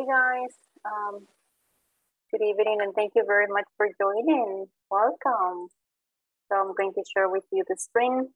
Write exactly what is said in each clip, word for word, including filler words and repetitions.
Hey guys, um, good evening and thank you very much for joining. Welcome. So I'm going to share with you the screen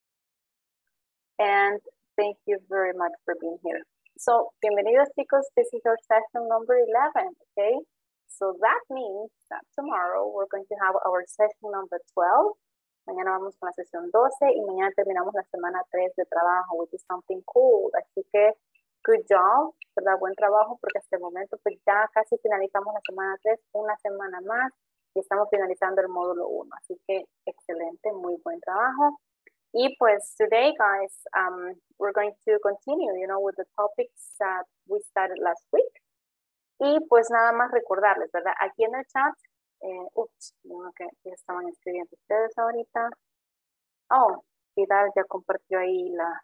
and thank you very much for being here. So, bienvenidos chicos, this is our session number eleven, okay? So that means that tomorrow we're going to have our session number twelve. Mañana vamos con la sesión doce y mañana terminamos la semana tres de trabajo, which is something cool. Así que, good job, ¿verdad? Buen trabajo porque hasta el momento pues ya casi finalizamos la semana tres, una semana más y estamos finalizando el módulo uno. Así que, excelente, muy buen trabajo. Y pues today, guys, um, we're going to continue, you know, with the topics that we started last week. Y pues nada más recordarles, ¿verdad? Aquí en el chat, eh, ups, no, que ya estaban escribiendo ustedes ahorita. Oh, Vidal ya compartió ahí la,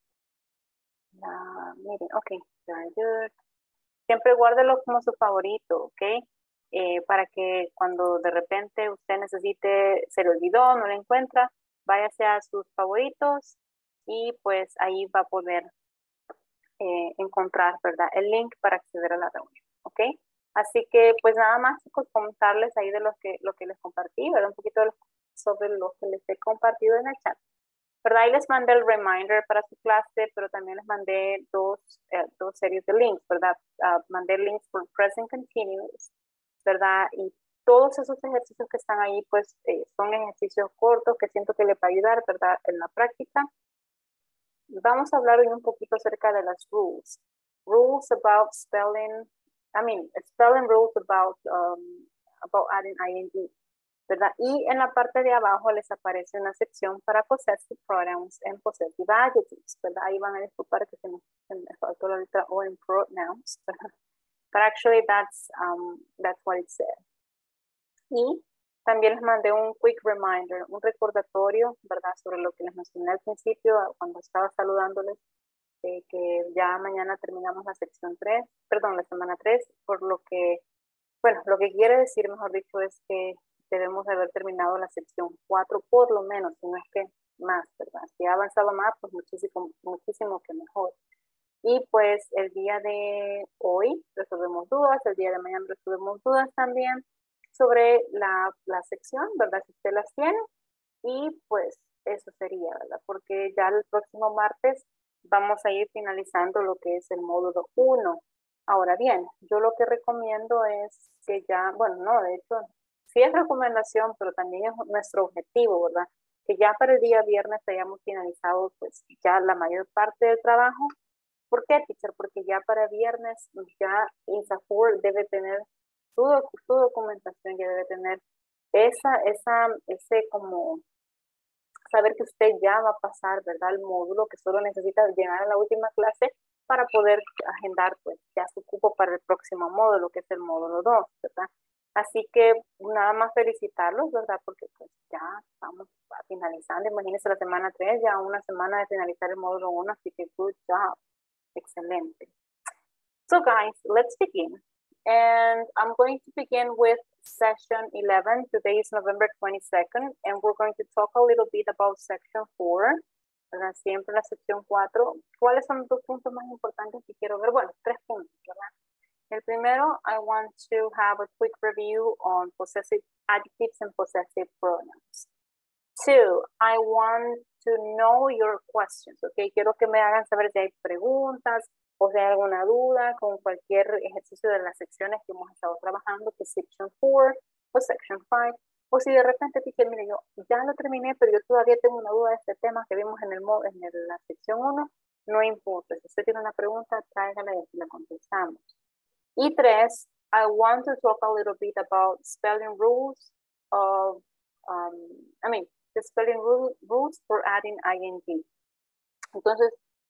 la, miren, ok, very good. Siempre guárdelo como su favorito, ok, eh, para que cuando de repente usted necesite, se le olvidó, no lo encuentra, váyase a sus favoritos y pues ahí va a poder eh, encontrar, ¿verdad? El link para acceder a la reunión, ¿ok? Así que pues nada más chicos, comentarles ahí de lo que, lo que les compartí, ¿verdad? Un poquito de lo, sobre lo que les he compartido en el chat, ¿verdad? Ahí les mandé el reminder para su clase, pero también les mandé dos, eh, dos series de links, ¿verdad? Uh, mandé links por present continuous, ¿verdad? Y todos esos ejercicios que están ahí, pues, eh, son ejercicios cortos que siento que les va a ayudar, ¿verdad? En la práctica. Vamos a hablar hoy un poquito acerca de las rules. Rules about spelling, I mean, spelling rules about, um, about adding ing, ¿verdad? Y en la parte de abajo les aparece una sección para possessive pronouns and possessive adjectives, ¿verdad? Ahí van a disculpar que se me, se me faltó la letra O en pronouns, but actually that's, um, that's what it said. Y también les mandé un quick reminder, un recordatorio, ¿verdad? Sobre lo que les mencioné al principio, cuando estaba saludándoles, eh, que ya mañana terminamos la sección tres, perdón, la semana tres, por lo que, bueno, lo que quiere decir, mejor dicho, es que debemos de haber terminado la sección cuatro, por lo menos, si no es que más, ¿verdad? Si ha avanzado más, pues muchísimo, muchísimo que mejor. Y pues el día de hoy resolvemos dudas, el día de mañana resolvemos dudas también sobre la, la sección, ¿verdad? Si usted las tiene. Y pues eso sería, ¿verdad? Porque ya el próximo martes vamos a ir finalizando lo que es el módulo uno. Ahora bien, yo lo que recomiendo es que ya, bueno, no, de hecho, sí es recomendación, pero también es nuestro objetivo, ¿verdad? Que ya para el día viernes hayamos finalizado pues ya la mayor parte del trabajo. ¿Por qué, teacher? Porque ya para viernes ya INSAFORP debe tener su, su documentación, ya debe tener esa, esa, ese como saber que usted ya va a pasar, ¿verdad? El módulo, que solo necesita llegar a la última clase para poder agendar pues ya su cupo para el próximo módulo, que es el módulo dos, ¿verdad? Así que nada más felicitarlos, ¿verdad? Porque pues ya estamos finalizando, imagínense la semana tres, ya una semana de finalizar el módulo uno, así que good job, excelente. So guys, let's begin. And I'm going to begin with section eleven. Today is November twenty-second, and we're going to talk a little bit about section four. ¿Verdad? Siempre la sección cuatro. ¿Cuáles son los dos puntos más importantes que quiero ver? Bueno, tres puntos, ¿verdad? El primero, I want to have a quick review on possessive adjectives and possessive pronouns. Two, I want to know your questions, ¿ok? Quiero que me hagan saber si hay preguntas o si hay alguna duda con cualquier ejercicio de las secciones que hemos estado trabajando, que es section four o section five, o si de repente dije, mire, yo ya lo terminé, pero yo todavía tengo una duda de este tema que vimos en, el, en el, la sección uno, no importa, si usted tiene una pregunta, tráigala y así la contestamos. Y tres, I want to talk a little bit about spelling rules of, um, I mean, the spelling rule, rules for adding ing. Entonces,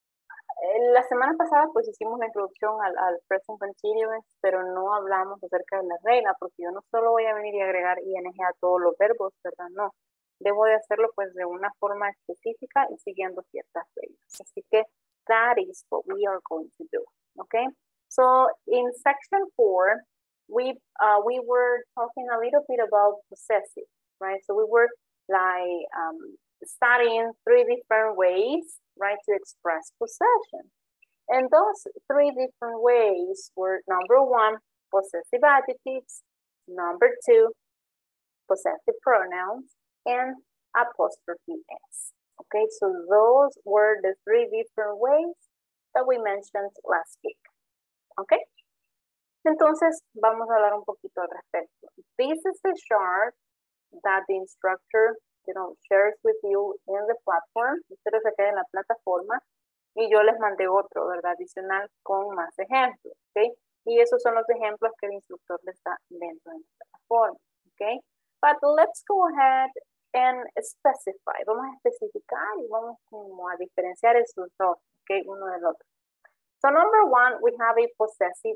la semana pasada pues hicimos la introducción al, al present continuous, pero no hablamos acerca de la regla, porque yo no solo voy a venir y agregar ing a todos los verbos, ¿verdad? No, debo de hacerlo pues de una forma específica y siguiendo ciertas reglas. Así que that is what we are going to do, okay? So in section four, we, uh, we were talking a little bit about possessive, right? So we were like um, studying three different ways, right, to express possession. And those three different ways were number one, possessive adjectives, number two, possessive pronouns, and apostrophe S. Okay, so those were the three different ways that we mentioned last week. Okay, entonces vamos a hablar un poquito al respecto. This is the chart that the instructor, you know, shares with you in the platform. Usted lo saqué en la plataforma y yo les mandé otro, ¿verdad? Adicional con más ejemplos, ¿ok? Y esos son los ejemplos que el instructor les da dentro de la plataforma, ¿ok? But let's go ahead and specify. Vamos a especificar y vamos como a diferenciar esos dos, ¿ok? Uno del otro. So number one, we have a possessive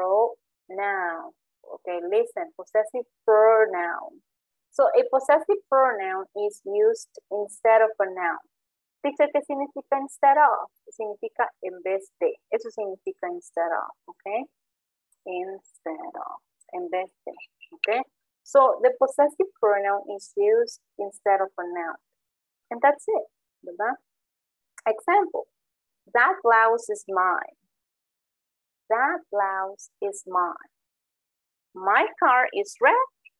pronoun. Okay, listen, possessive pronoun. So a possessive pronoun is used instead of a noun. Dice que significa instead of, significa en vez de. Eso significa instead of, okay? Instead of, en vez de, okay? So the possessive pronoun is used instead of a noun. And that's it, ¿verdad? Example, that blouse is mine. That blouse is mine. My car is red,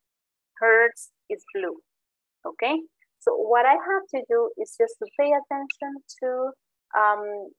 hers is blue, okay? So what I have to do is just to pay attention to, um,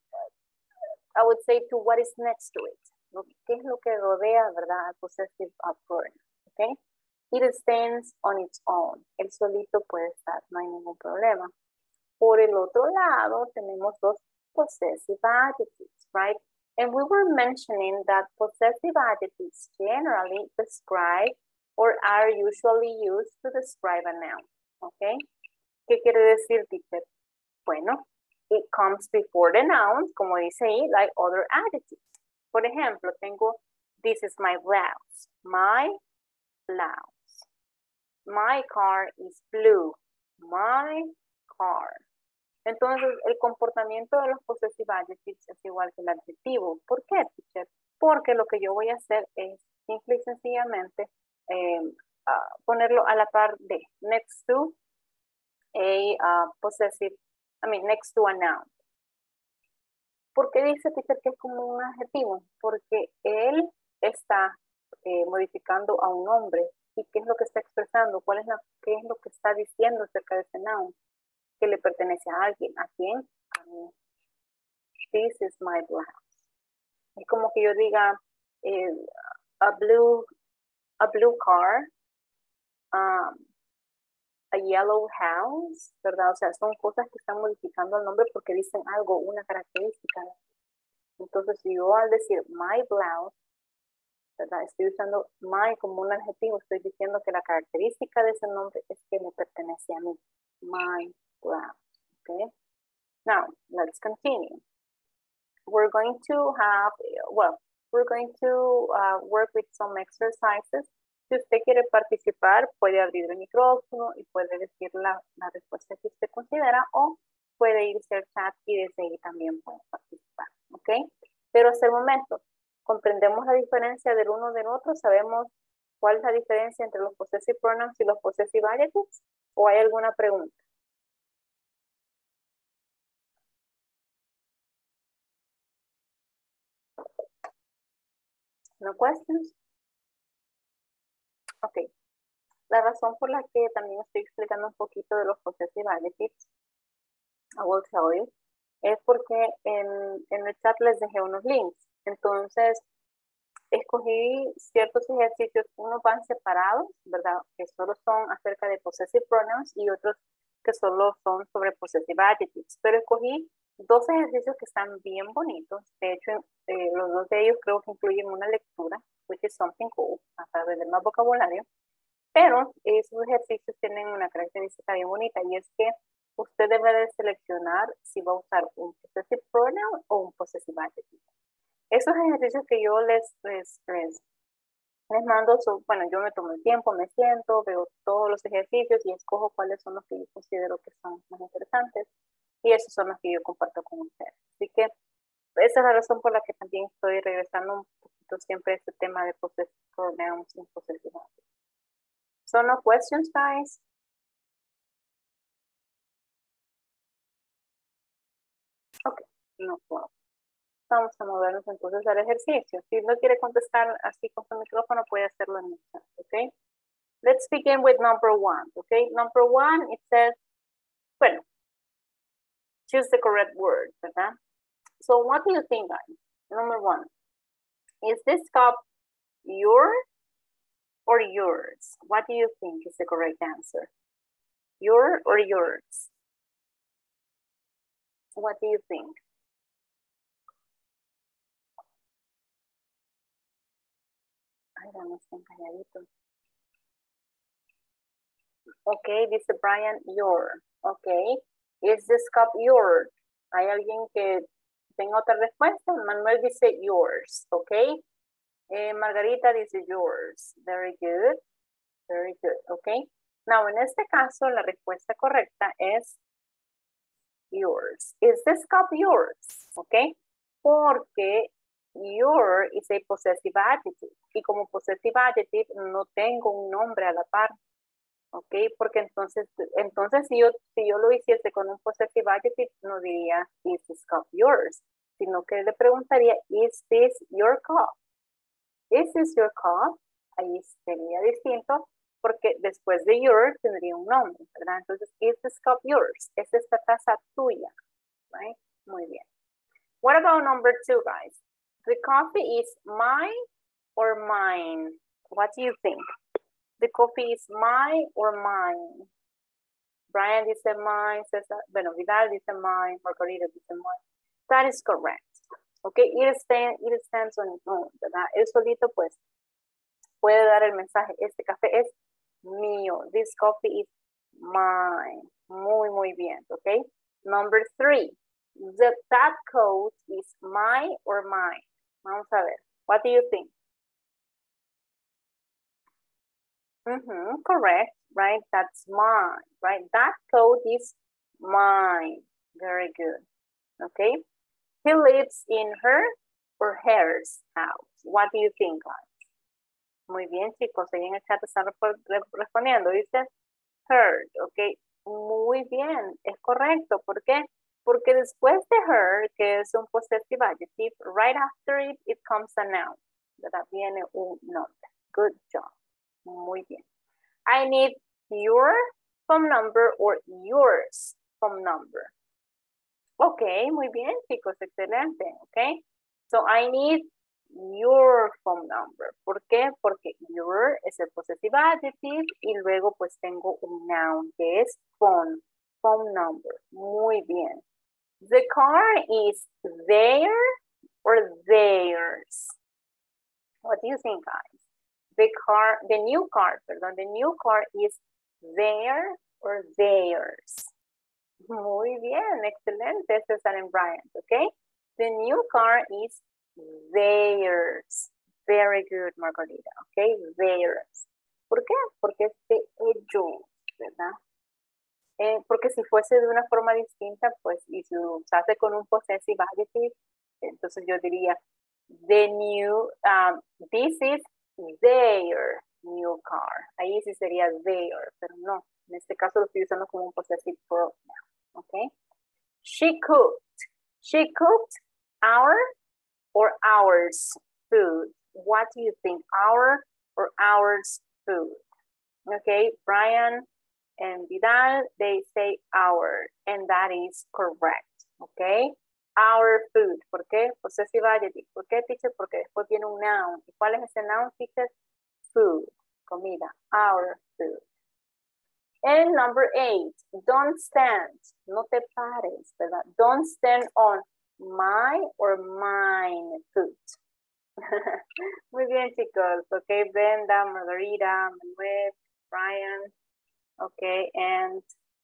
I would say to what is next to it. ¿Qué es lo que rodea, verdad, possessive pronoun, okay? It stands on its own. El solito puede estar, no hay ningún problema. Por el otro lado, tenemos los possessive adjectives, right? And we were mentioning that possessive adjectives generally describe or are usually used to describe a noun, okay? ¿Qué quiere decir, teacher? Bueno, it comes before the noun, como dice ahí, like other adjectives. Por ejemplo, tengo, this is my blouse, my blouse. My car is blue, my car. Entonces, el comportamiento de los possessive adjectives es igual que el adjetivo. ¿Por qué, teacher? Porque lo que yo voy a hacer es simple y sencillamente eh, uh, ponerlo a la par de, next to a uh, possessive, I mean, next to a noun. ¿Por qué dice, teacher, que es como un adjetivo? Porque él está eh, modificando a un nombre. ¿Y qué es lo que está expresando? ¿Cuál es la, qué es lo que está diciendo acerca de ese noun? Que le pertenece a alguien. ¿A quién? A mí. This is my blouse. Es como que yo diga eh, a blue a blue car, um, a yellow house, ¿verdad? O sea, son cosas que están modificando el nombre porque dicen algo, una característica. Entonces, si yo al decir my blouse, ¿verdad? Estoy usando my como un adjetivo, estoy diciendo que la característica de ese nombre es que me pertenece a mí. My blouse, okay? Now, let's continue. We're going to have, well, we're going to uh, work with some exercises. Si usted quiere participar, puede abrir el micrófono y puede decir la, la respuesta que usted considera o puede irse al chat y desde ahí también puede participar, ¿ok? Pero hasta el momento, ¿comprendemos la diferencia del uno del otro? ¿Sabemos cuál es la diferencia entre los possessive pronouns y los possessive adjectives? ¿O hay alguna pregunta? ¿No questions? Ok. La razón por la que también estoy explicando un poquito de los possessive adjectives, I will tell you, es porque en, en el chat les dejé unos links. Entonces, escogí ciertos ejercicios, unos van separados, ¿verdad? Que solo son acerca de possessive pronouns y otros que solo son sobre possessive adjectives. Pero escogí dos ejercicios que están bien bonitos. De hecho, eh, los dos de ellos creo que incluyen una lectura, which is something cool, para ver más vocabulario. Pero esos ejercicios tienen una característica bien bonita y es que usted debe de seleccionar si va a usar un possessive pronoun o un possessive adjective. Esos ejercicios que yo les, les, les, les mando, son, bueno, yo me tomo el tiempo, me siento, veo todos los ejercicios y escojo cuáles son los que yo considero que son más interesantes y esos son los que yo comparto con ustedes. Así que esa es la razón por la que también estoy regresando un poquito siempre a este tema de possessive pronouns y possessive adjectives. So no questions, guys? Okay, no problem. Vamos a movernos entonces al ejercicio. Si no quiere contestar así con su micrófono, puede hacerlo en el chat, ¿ok? Let's begin with number one, ¿ok? Number one, it says, bueno, choose the correct word, ¿verdad? So what do you think, guys? Number one, is this cup your or yours? What do you think is the correct answer? Your or yours? What do you think? Ay, no estén calladitos. Ok, dice Brian, your. Ok. Is this cup yours? ¿Hay alguien que tenga otra respuesta? Manuel dice yours. Ok. Eh, Margarita dice yours. Very good. Very good. Ok. Now, en este caso, la respuesta correcta es yours. Is this cup yours? Ok. Porque your is a possessive adjective. Y como possessive adjective no tengo un nombre a la par. Ok, porque entonces, entonces si yo, si yo lo hiciese con un possessive adjective, no diría, is this cup yours? Sino que le preguntaría, is this your cup? Is this your cup? Ahí sería distinto, porque después de your tendría un nombre, ¿verdad? Entonces, is this cup yours? ¿Es esta taza tuya? Right? Muy bien. What about number two, guys? The coffee is mine or mine? What do you think? The coffee is mine or mine? Brian dice mine, Cesar, bueno, Vidal dice mine, Margarita dice mine. That is correct. Okay, it, stand, it stands on its own, ¿verdad? Él solito, pues, puede dar el mensaje, este café es mío. This coffee is mine. Muy, muy bien, okay? Number three, the, that coat is mine or mine? Vamos a ver, what do you think? Mm-hmm, correct, right? That's mine, right? That coat is mine. Very good. Okay. He lives in her or hers house. What do you think, guys? Muy bien, chicos. Ahí en el chat están respondiendo. Dice her, ok. Muy bien, es correcto. ¿Por qué? Porque después de her, que es un possessive adjective, right after it, it comes a noun. ¿Verdad? Viene un nombre. Good job. Muy bien. I need your phone number or yours phone number. Ok, muy bien, chicos, excelente. Ok, so I need your phone number. ¿Por qué? Porque your es el possessive adjective y luego pues tengo un noun que es phone, phone number. Muy bien. The car is there or theirs? What do you think, guys? The car, the new car, perdón, the new car is there or theirs? Muy bien, excelente, César and Brian, okay? The new car is theirs. Very good, Margarita, okay? Theirs. ¿Por qué? Porque es de ellos, ¿verdad? Eh, porque si fuese de una forma distinta, pues, y si usase con un possessive adjective, entonces yo diría, the new, um, this is their new car. Ahí sí sería their, pero no. En este caso lo estoy usando como un possessive pronoun. Okay. She cooked. She cooked our or ours food. What do you think? Our or ours food? Okay, Brian and Vidal, they say our, and that is correct. Okay, our food. ¿Por qué? Possessive adjective. ¿Por qué, teacher? Porque después viene un noun. ¿Y cuál es ese noun, teacher? Food, comida, our food. And number eight, don't stand, no te pares, ¿verdad? Don't stand on my or mine foot. Muy bien, chicos. Okay, Brenda, Margarita, Manuel, Brian. Okay, and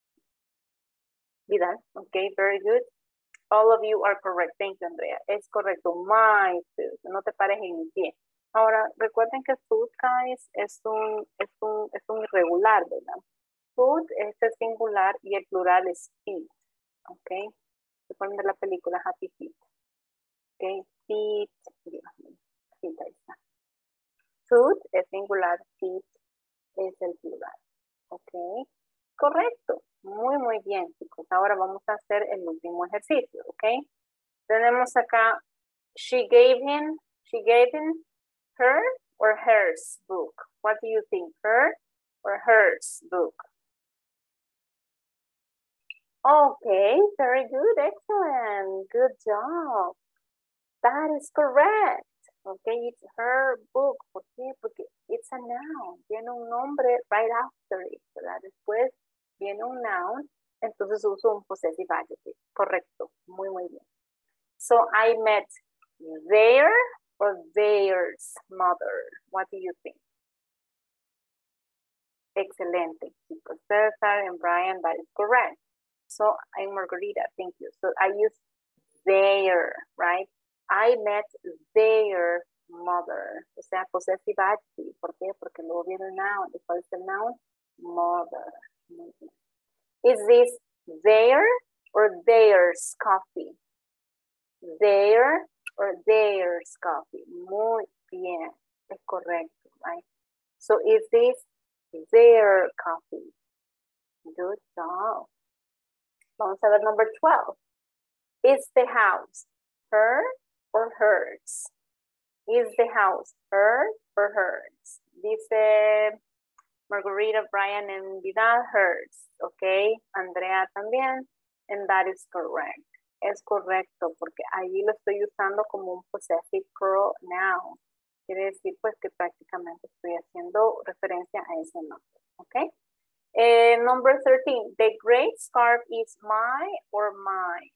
Vidal. Okay, very good. All of you are correct. Thank you, Andrea. Es correcto. My foot. No te pares en mi pie. Ahora, recuerden que food, guys, es un, es un, es un irregular, ¿verdad? Food es el singular y el plural es feet. Ok. Se ponen de la película Happy Feet. Ok. Feet. Dios mío. Feet, ahí está. Food es singular, feet es el plural. Ok. Correcto. Muy, muy bien, chicos. Ahora vamos a hacer el último ejercicio. Ok. Tenemos acá She gave him, she gave him her or hers book. What do you think? Her or hers book? Okay, very good, excellent, good job. That is correct. Okay, it's her book. ¿Por qué? Porque it's a noun. Tiene un nombre right after it, ¿verdad? Después viene un noun, entonces uso un possessive adjective. Correcto, muy, muy bien. So I met their or theirs mother. What do you think? Excelente, chicos. Cesar and Brian, that is correct. So I'm Margarita, thank you. So I use their, right? I met their mother. O sea, possessive adjective. ¿Por qué? Porque luego viene el noun. ¿Y cuál es el noun? Mother. Is this their or theirs coffee? Their or theirs coffee. Muy bien. Es correcto, right? So is this their coffee? Good job. Vamos a ver number twelve. Is the house her or hers? Is the house her or hers? Dice Margarita, Brian, and Vidal, hers. Okay, Andrea también. And that is correct. Es correcto porque ahí lo estoy usando como un possessive pronoun. Quiere decir pues que prácticamente estoy haciendo referencia a ese nombre. Okay. Uh, number thirteen, the gray scarf is my or mine?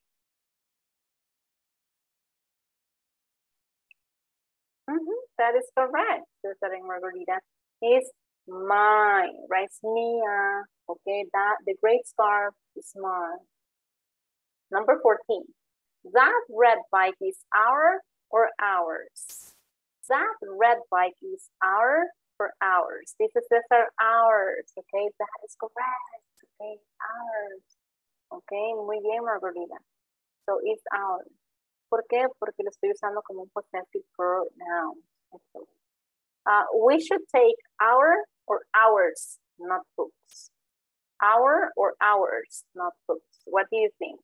Mm-hmm, that is correct. Cesar and Margarita is mine, right? It's mía. Okay, that the gray scarf is mine. Number fourteen, that red bike is our or ours? That red bike is our or ours? This is Cesar, ours. Okay, that is correct. Okay, ours. Okay, muy bien, Margarita. So it's ours. ¿Por qué? Porque lo estoy usando como un possessive pronoun. Uh, we should take our or ours notebooks. Our or ours notebooks. What do you think?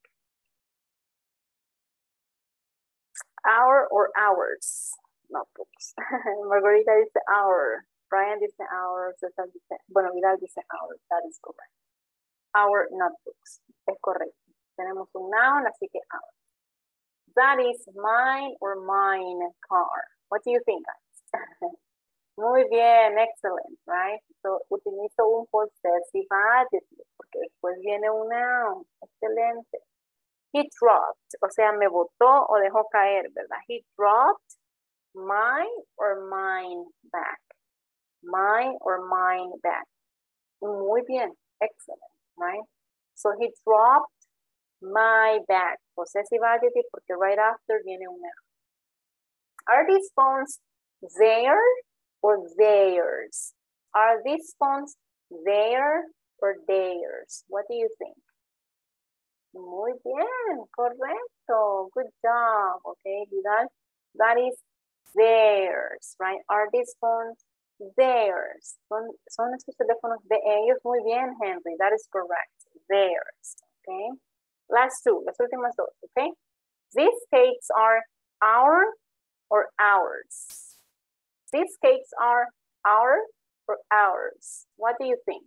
Our or ours notebooks. Margarita dice our. Brian dice our. Cesar dice, bueno, Vidal dice our. That is correct. Our notebooks. Es correcto. Tenemos un noun, así que our. That is mine or mine car. What do you think, guys? Muy bien, excellent, right? So, utilizo un possessive adjective porque después viene un noun. Excelente. He dropped, o sea, me botó o dejó caer, ¿verdad? He dropped my or mine back. My or mine back. Muy bien, excellent, right? So, he dropped my bag, possessive adjective, porque right after viene una. Are these phones there or theirs? Are these phones there or theirs? What do you think? Muy bien, correcto. Good job. Okay, Vidal. That is theirs, right? Are these phones theirs? Son, son estos teléfonos de ellos. Muy bien, Henry. That is correct. Theirs. Okay. Last two, las últimas dos, okay? These cakes are our or ours? These cakes are our or ours? What do you think?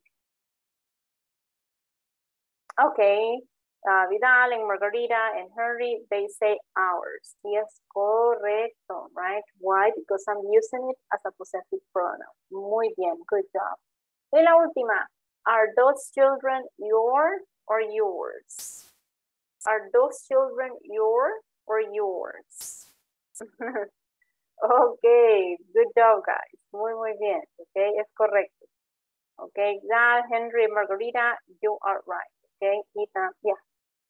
Okay, uh, Vidal and Margarita and Henry, they say ours. Yes, correcto, right? Why? Because I'm using it as a possessive pronoun. Muy bien, good job. Y la última, are those children your or yours? Are those children your or yours? Okay, good job, guys. Muy, muy bien. Okay, es correcto. Okay, yeah, Henry, Margarita, you are right. Okay, Ethan, yeah.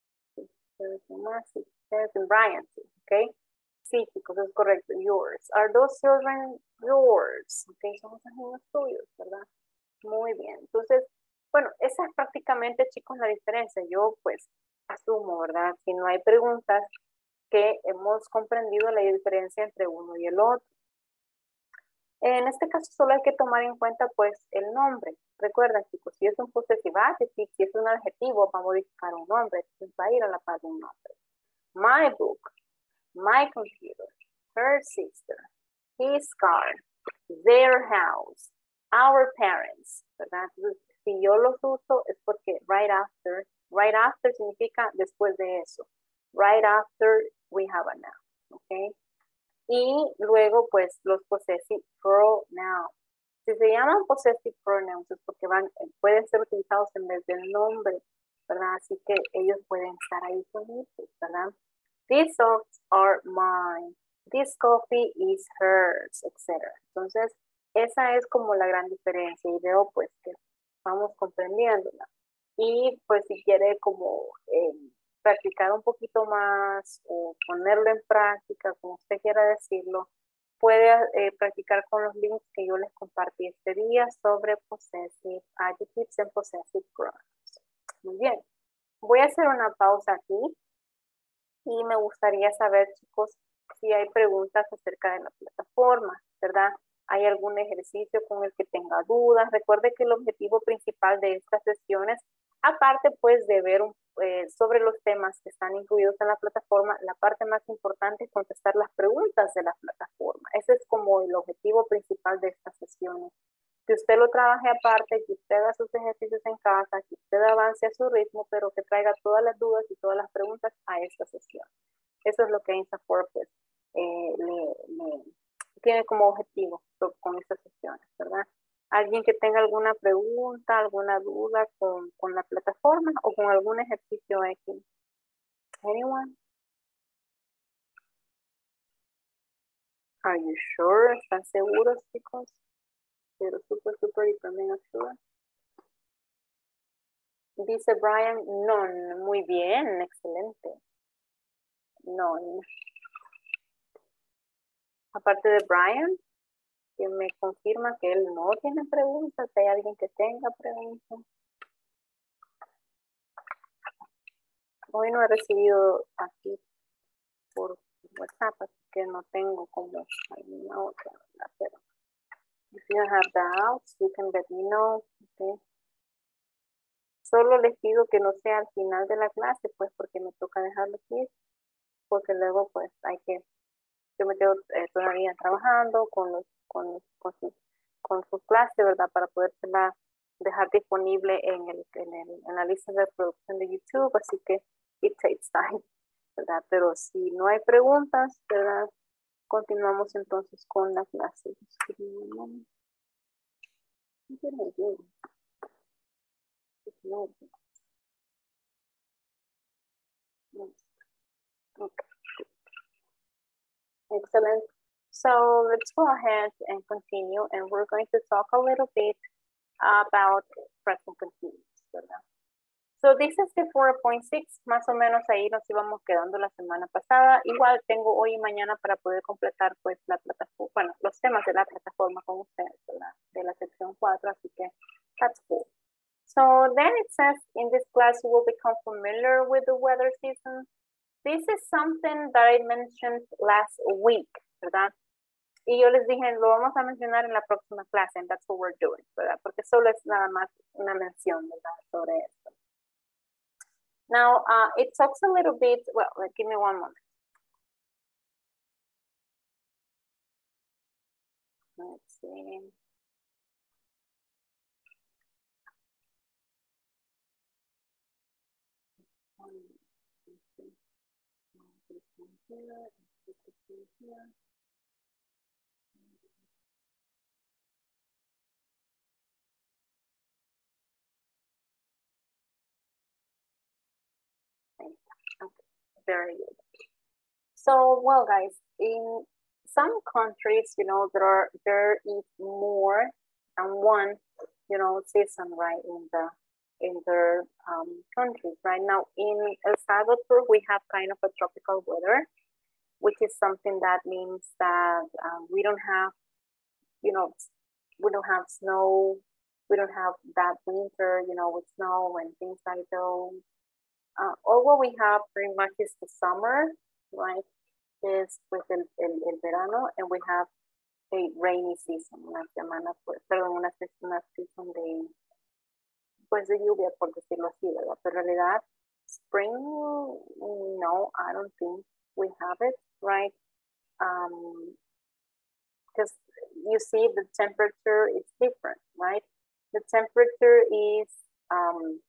And Brian, okay. Sí, chicos, es correcto. Yours. Are those children yours? Okay, son los niños tuyos, ¿verdad? Muy bien. Entonces, bueno, esa es prácticamente, chicos, la diferencia. Yo, pues, asumo, ¿verdad? Si no hay preguntas, que hemos comprendido la diferencia entre uno y el otro. En este caso solo hay que tomar en cuenta pues el nombre. Recuerden, chicos, si es un possessive adjective, si es un adjetivo, va a modificar un nombre, entonces va a ir a la par de un nombre. My book, my computer, her sister, his car, their house, our parents, ¿verdad? Si yo los uso es porque right after, right after significa después de eso. Right after we have a noun, ¿ok? Y luego, pues, los possessive pronouns. Si se llaman possessive pronouns es porque van, pueden ser utilizados en vez del nombre, ¿verdad? Así que ellos pueden estar ahí solitos, ¿verdad? These socks are mine. This coffee is hers, etcétera. Entonces, esa es como la gran diferencia y veo pues que vamos comprendiéndola. Y pues si quiere como eh, practicar un poquito más o ponerlo en práctica, como usted quiera decirlo, puede eh, practicar con los links que yo les compartí este día sobre possessive adjectives and possessive pronouns. Muy bien. Voy a hacer una pausa aquí y me gustaría saber, chicos, si hay preguntas acerca de la plataforma, ¿verdad? ¿Hay algún ejercicio con el que tenga dudas? Recuerde que el objetivo principal de estas sesiones, aparte pues de ver un, eh, sobre los temas que están incluidos en la plataforma, la parte más importante es contestar las preguntas de la plataforma. Ese es como el objetivo principal de estas sesiones. Que usted lo trabaje aparte, que usted haga sus ejercicios en casa, que usted avance a su ritmo, pero que traiga todas las dudas y todas las preguntas a esta sesión. Eso es lo que INSAFORP pues, eh, le, le tiene como objetivo con estas sesiones, ¿verdad? ¿Alguien que tenga alguna pregunta, alguna duda con, con la plataforma o con algún ejercicio X? Anyone? Are you sure? ¿Están seguros, chicos? Pero súper, súper, hiper, mega sure. Dice Brian, non. Muy bien, excelente. Non. Aparte de Brian, que me confirma que él no tiene preguntas. ¿Hay alguien que tenga preguntas? Hoy no he recibido aquí por WhatsApp, así que no tengo como alguna otra, ¿verdad? Pero if you have doubts, you can let me know. Okay. Solo les pido que no sea al final de la clase, pues, porque me toca dejarlo aquí, porque luego, pues, hay que, yo me quedo eh, todavía trabajando con los, con, los, con, su, con su clase, ¿verdad? Para podérsela dejar disponible en, el, en, el, en la lista de producción de YouTube, así que it takes time, ¿verdad? Pero si no hay preguntas, ¿verdad? Continuamos entonces con la clase. Okay. Excellent. So let's go ahead and continue, and we're going to talk a little bit about present continuous, ¿verdad? So this is the four point six, más o menos ahí nos íbamos quedando la semana pasada. Igual tengo hoy y mañana para poder completar pues la plataforma, bueno, los temas de la plataforma con ustedes, ¿verdad? De la sección cuatro, así que that's cool. So then it says, in this class you will become familiar with the weather season. This is something that I mentioned last week, ¿verdad? Y yo les dije, lo vamos a mencionar en la próxima clase, and that's what we're doing, ¿verdad? Porque solo es nada más una mención, ¿verdad? Sobre esto. Now, uh, it talks a little bit, well, give me one moment. Let's see. Okay, very good. So, well, guys, in some countries, you know, there are there is more than one, you know, season, right, in the in their um, countries. Right now, in El Salvador, we have kind of a tropical weather, which is something that means that um, we don't have, you know, we don't have snow, we don't have that winter, you know, with snow and things like those. Uh, all what we have pretty much is the summer, right? Is with el, el, el verano, and we have a rainy season, una semana, pues, perdón, una, una season de, pues, de lluvia, por decirlo así, ¿verdad? Pero en realidad, spring, no, I don't think we have it, right? um, because you see the temperature is different, right? The temperature is um,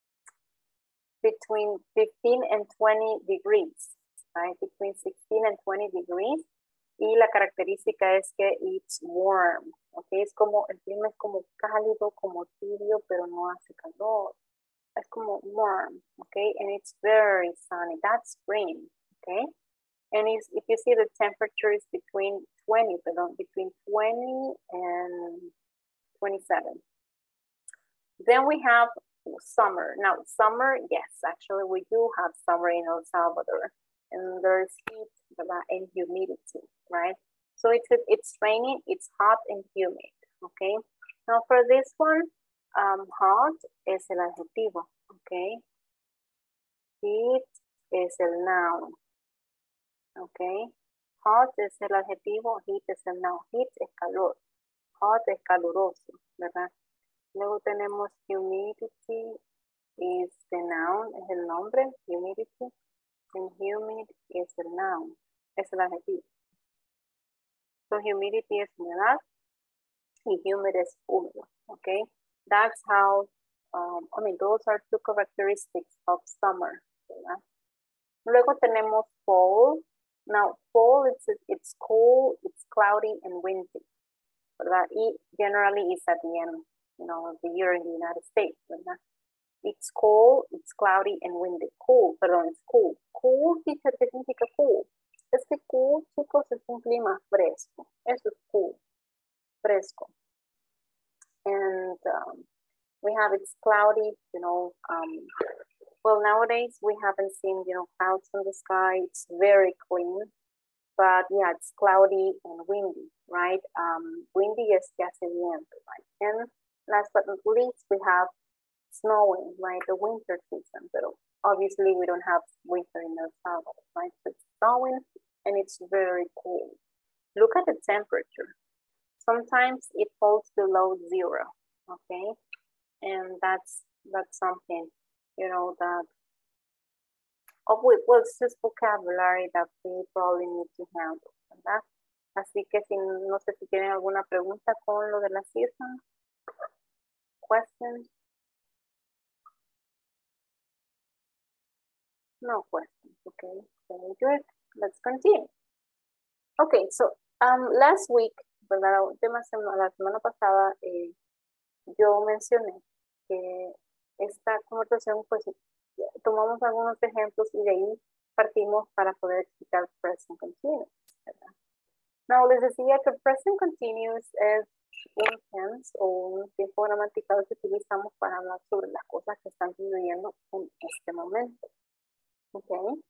between fifteen and twenty degrees, right? Between sixteen and twenty degrees. Y la característica es que it's warm, ¿ok? Es como, el clima es como cálido, como tibio, pero no hace calor. Es como warm, okay? And it's very sunny. That's spring, okay? And it's, if you see the temperature is between twenty, pardon, between twenty and twenty-seven. Then we have summer. Now, summer, yes, actually we do have summer in El Salvador. And there's heat and humidity, right? So it's, it's raining, it's hot and humid, okay? Now for this one, um, hot es el adjetivo, okay? Heat es el noun, okay? Hot es el adjetivo, heat es el noun. Heat es calor, hot es caluroso, ¿verdad? Luego tenemos humidity, is the noun, es el nombre, humidity. And humid is el noun, es el adjetivo. So humidity es humedad y humid es húmedo, okay? That's how, um, I mean, those are two characteristics of summer, ¿verdad? Luego tenemos fall. Now, fall, it's, it's cool, it's cloudy and windy, ¿verdad? Y generally is at the end, you know, of the year in the United States, ¿verdad? It's cold, it's cloudy and windy. Cool, perdón, it's cool. Cool, teacher, ¿qué significa cool? Es que cool, chicos, es un clima fresco. Eso es cool, fresco. And um, we have it's cloudy, you know. Um, well, nowadays we haven't seen, you know, clouds in the sky. It's very clean. But yeah, it's cloudy and windy, right? Um, windy es que hace viento, right? And last but not least, we have snowing, right? The winter season, but obviously we don't have winter in El Salvador, right? So it's snowing and it's very cold. Look at the temperature. Sometimes it falls below zero, okay? And that's that's something, you know, that oh, well, it's just vocabulary that we probably need to handle, ¿verdad? Así que si no sé si tienen alguna pregunta con lo de la season, questions. No questions, okay, very good. Let's continue. Okay, so um, last week, ¿verdad? La última semana, la semana pasada, eh, yo mencioné que esta conversación, pues, tomamos algunos ejemplos y de ahí partimos para poder explicar present continuous, ¿verdad? No, les decía que present continuous es un tense o un tiempo gramatical que utilizamos para hablar sobre las cosas que están sucediendo en este momento. Okay.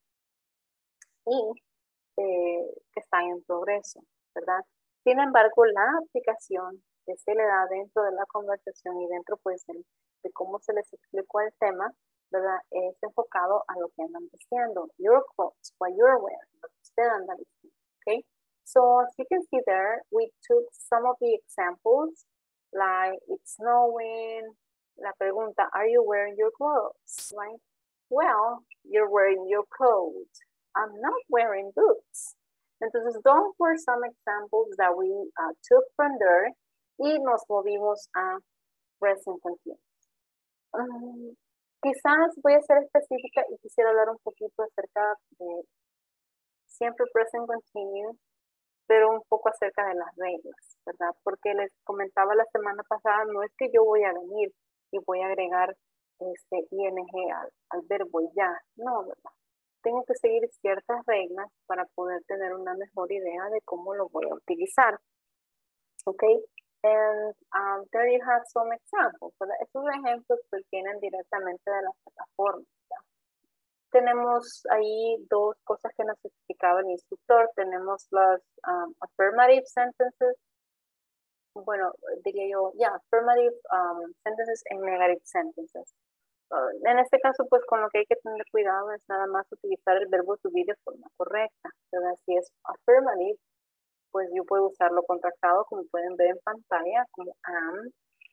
Y eh, que está en progreso, ¿verdad? Sin embargo, la aplicación que se le da dentro de la conversación y dentro pues de, de cómo se les explicó el tema, ¿verdad? Es enfocado a lo que andan diciendo. Your clothes, what you're wearing, lo que usted anda diciendo, okay? So as you can see there, we took some of the examples, like it's snowing, la pregunta, are you wearing your clothes, right? Well, you're wearing your coat. I'm not wearing boots. Entonces, those were some examples that we uh, took from there y nos movimos a present continuous. Um, quizás voy a ser específica y quisiera hablar un poquito acerca de siempre present continuous, pero un poco acerca de las reglas, ¿verdad? Porque les comentaba la semana pasada, no es que yo voy a venir y voy a agregar este ing al, al verbo ya, no, ¿verdad? Tengo que seguir ciertas reglas para poder tener una mejor idea de cómo lo voy a utilizar. Ok, and um, there you have some examples, ¿verdad? Estos ejemplos pues vienen directamente de las plataformas, ¿verdad? Tenemos ahí dos cosas que nos explicaba el instructor. Tenemos las um, affirmative sentences, bueno, diría yo, ya, yeah, affirmative um, sentences and negative sentences. Uh, en este caso, pues con lo que hay que tener cuidado es nada más utilizar el verbo to be de forma correcta, ¿verdad? Si es affirmative, pues yo puedo usarlo contractado, como pueden ver en pantalla, como am,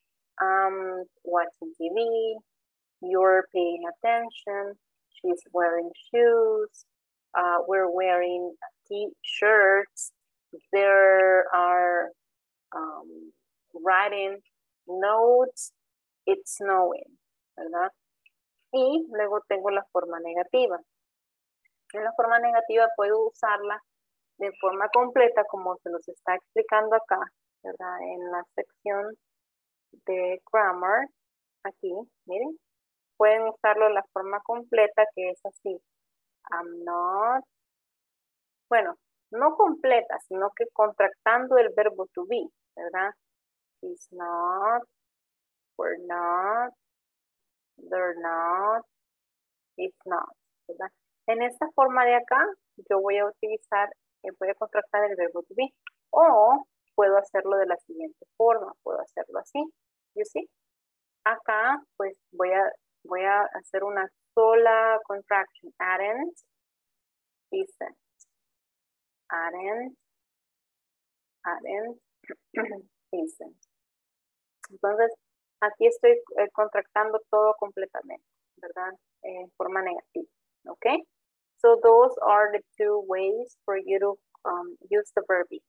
am watching T V, you're paying attention, she's wearing shoes, uh, we're wearing t-shirts. There are um, writing notes. It's snowing, ¿verdad? Y luego tengo la forma negativa. En la forma negativa puedo usarla de forma completa como se los está explicando acá, ¿verdad? En la sección de grammar, aquí, miren. Pueden usarlo la forma completa que es así. I'm not, bueno, no completa, sino que contractando el verbo to be, ¿verdad? He's not, we're not, they're not, it's not, ¿verdad? En esta forma de acá, yo voy a utilizar, eh, voy a contractar el verbo to be. O puedo hacerlo de la siguiente forma, puedo hacerlo así, you see? Acá, pues, voy a, voy a hacer una sola contraction, aren't, isn't, aren't, aren't, isn't. Entonces, aquí estoy eh, contractando todo completamente, ¿verdad? En forma negativa, ¿ok? So those are the two ways for you to um, use the verb be.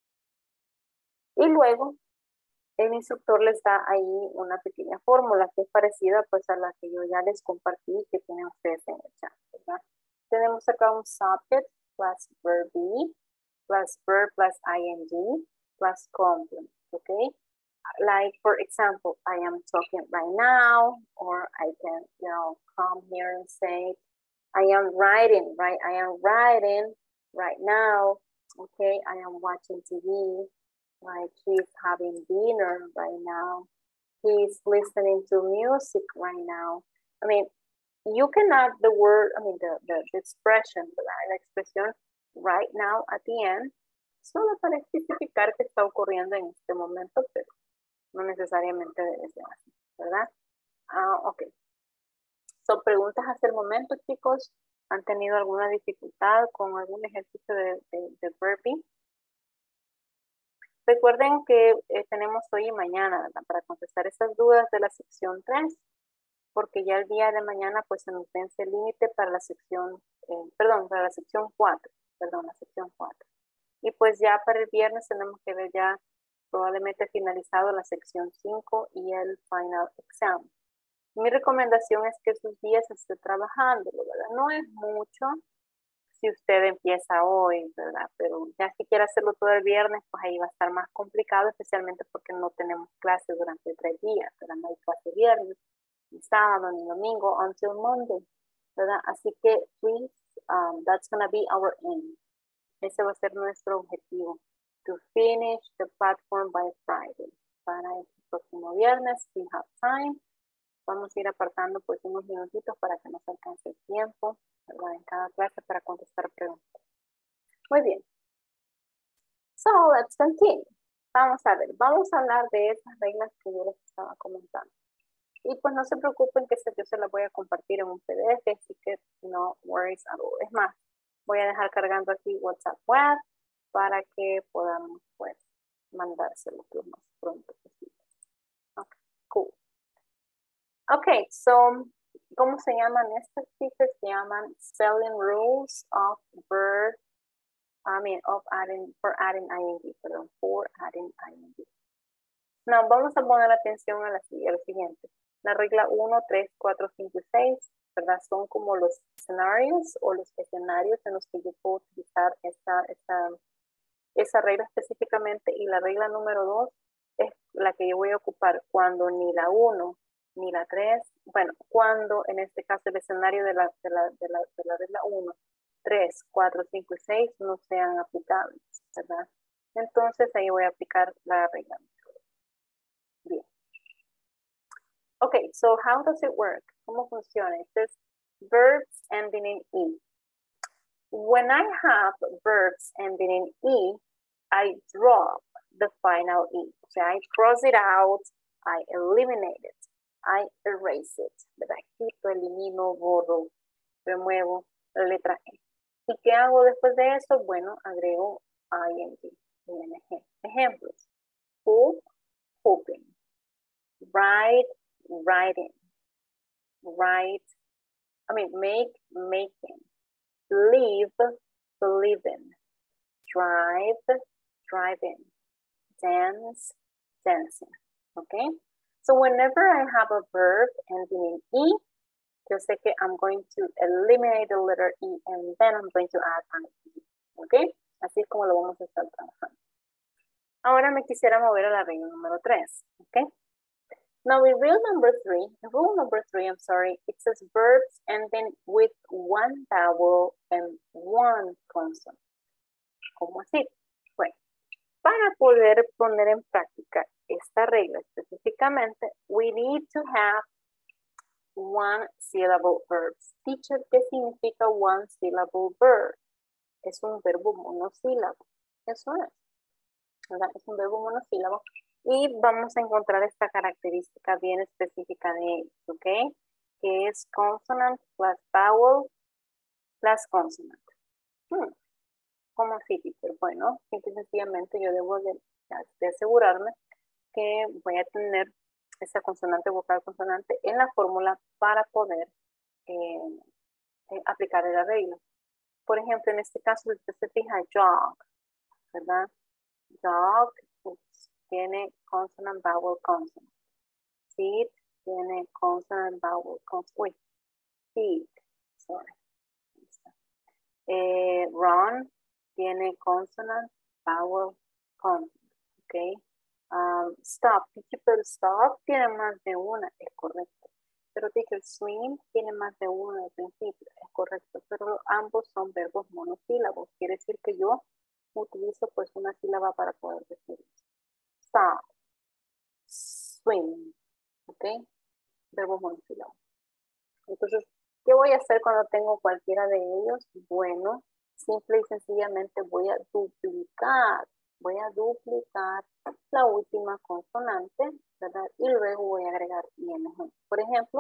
Y luego, el instructor les da ahí una pequeña fórmula que es parecida pues a la que yo ya les compartí que tienen ustedes en el chat, ¿verdad? Tenemos acá un subject plus verb be plus verb plus ing plus complement, ¿ok? Like, for example, I am talking right now, or I can, you know, come here and say, I am writing, right? I am writing right now, okay? I am watching T V, like he's having dinner right now. He's listening to music right now. I mean, you can add the word, I mean, the, the, the expression, la expresión right now at the end, solo para especificar que está ocurriendo en este momento, pero no necesariamente debe ser así, ¿verdad? Ah, ok. Son preguntas hasta el momento, chicos. ¿Han tenido alguna dificultad con algún ejercicio de, de, de verb be? Recuerden que eh, tenemos hoy y mañana, ¿verdad? Para contestar esas dudas de la sección tres, porque ya el día de mañana pues se nos vence el límite para la sección, eh, perdón, para la sección cuatro, perdón, la sección cuatro. Y pues ya para el viernes tenemos que ver ya probablemente finalizado la sección cinco y el final exam. Mi recomendación es que esos días esté trabajando, ¿verdad? No es mucho si usted empieza hoy, ¿verdad? Pero ya si quiere hacerlo todo el viernes, pues ahí va a estar más complicado, especialmente porque no tenemos clases durante tres días, ¿verdad? No hay clase viernes, ni sábado, ni domingo, until Monday, ¿verdad? Así que, please, um, that's going to be our aim. Ese va a ser nuestro objetivo. To finish the platform by Friday. Para el próximo viernes, we have time. Vamos a ir apartando pues unos minutitos para que nos alcance el tiempo, ¿verdad? En cada clase para contestar preguntas. Muy bien. So, let's continue. Vamos a ver, vamos a hablar de esas reglas que yo les estaba comentando. Y pues no se preocupen que yo se las voy a compartir en un P D F, así que no worries at all. Es más, voy a dejar cargando aquí WhatsApp web para que podamos pues mandárselo lo más pronto posible. Ok, cool. Ok, so, ¿cómo se llaman estas chicas? Se llaman spelling rules of verb, I mean, of adding, for adding ing, perdón, for adding ing. No, vamos a poner atención a la siguiente. La regla uno, tres, cuatro, cinco y seis, ¿verdad? Son como los escenarios o los escenarios en los que yo puedo utilizar esta, esta, esa regla específicamente. Y la regla número dos es la que yo voy a ocupar cuando ni la uno ni la tres, bueno, cuando en este caso el escenario de la, de la, de la, de la regla uno, tres, cuatro, cinco y seis no sean aplicables, ¿verdad? Entonces ahí voy a aplicar la regla. Bien. Okay, so how does it work? ¿Cómo funciona? It says verbs ending in E. When I have verbs ending in E, I drop the final E. O sea, I cross it out, I eliminate it, I erase it. ¿Verdad? Quito, elimino, borro, remuevo la letra E. ¿Y qué hago después de eso? Bueno, agrego ing, ing. Ejemplos. Hope, hoping. Write, writing. Write, I mean, make, making. Live, living. drive, driving, dance, dancing, okay? So whenever I have a verb ending in E, yo sé que I'm going to eliminate the letter E and then I'm going to add an E, okay? Así es como lo vamos a estar trabajando. Ahora me quisiera mover a la regla número tres, okay? Now in rule number three, rule number three, I'm sorry, it says verbs ending with one vowel and one consonant. ¿Cómo así? Bueno, para poder poner en práctica esta regla específicamente, we need to have one syllable verbs. Teacher, ¿qué significa one syllable verb? Es un verbo monosílabo. Eso es. ¿Verdad? Es un verbo monosílabo. Y vamos a encontrar esta característica bien específica de ellos, ¿ok? Que es consonant plus vowel plus consonant. Hmm. ¿Cómo así, teacher? Bueno, simple y sencillamente yo debo de, de asegurarme que voy a tener esa consonante vocal consonante en la fórmula para poder eh, eh, aplicar la regla. Por ejemplo, en este caso, usted se fija, jog, ¿verdad? Jog pues, tiene consonant, vowel, consonant. Sit tiene consonant, vowel, consonant. Uy, sit, sorry. Eh, run tiene consonant, vowel, consonant. Ok. Um, stop, teacher, pero stop tiene más de una, es correcto. Pero teacher, swim tiene más de una al principio, es correcto. Pero ambos son verbos monosílabos. Quiere decir que yo utilizo pues una sílaba para poder decir stop, swim, ¿ok? Verbos monosílabos. Entonces, ¿qué voy a hacer cuando tengo cualquiera de ellos? Bueno, simple y sencillamente voy a duplicar, voy a duplicar la última consonante, ¿verdad? Y luego voy a agregar ing. Por ejemplo,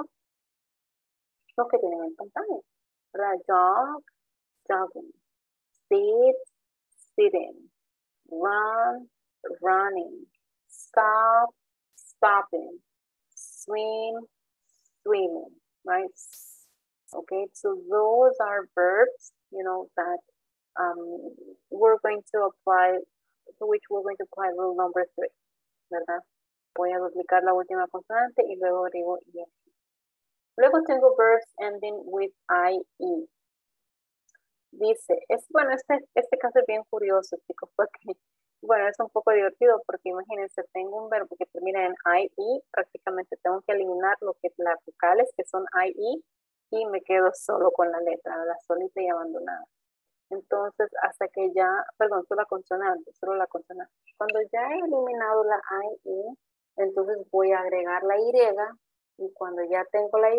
los que tienen en pantalla, ¿verdad? Jog, jogging, sit, sitting, run, running, stop, stopping, swim, swimming, right? Okay, so those are verbs, you know, that um, we're going to apply, to which we're going to apply rule number three, ¿verdad? Voy a duplicar la última consonante y luego agrego ing. Luego tengo verbs ending with ie. Dice, es, bueno, este, este caso es bien curioso, chicos, porque, bueno, es un poco divertido porque imagínense, tengo un verbo que termina en ie, prácticamente tengo que eliminar lo que las vocales que son ie y me quedo solo con la letra, la solita y abandonada. Entonces, hasta que ya, perdón, solo la consonante, solo la consonante. Cuando ya he eliminado la ie, entonces voy a agregar la y y cuando ya tengo la y,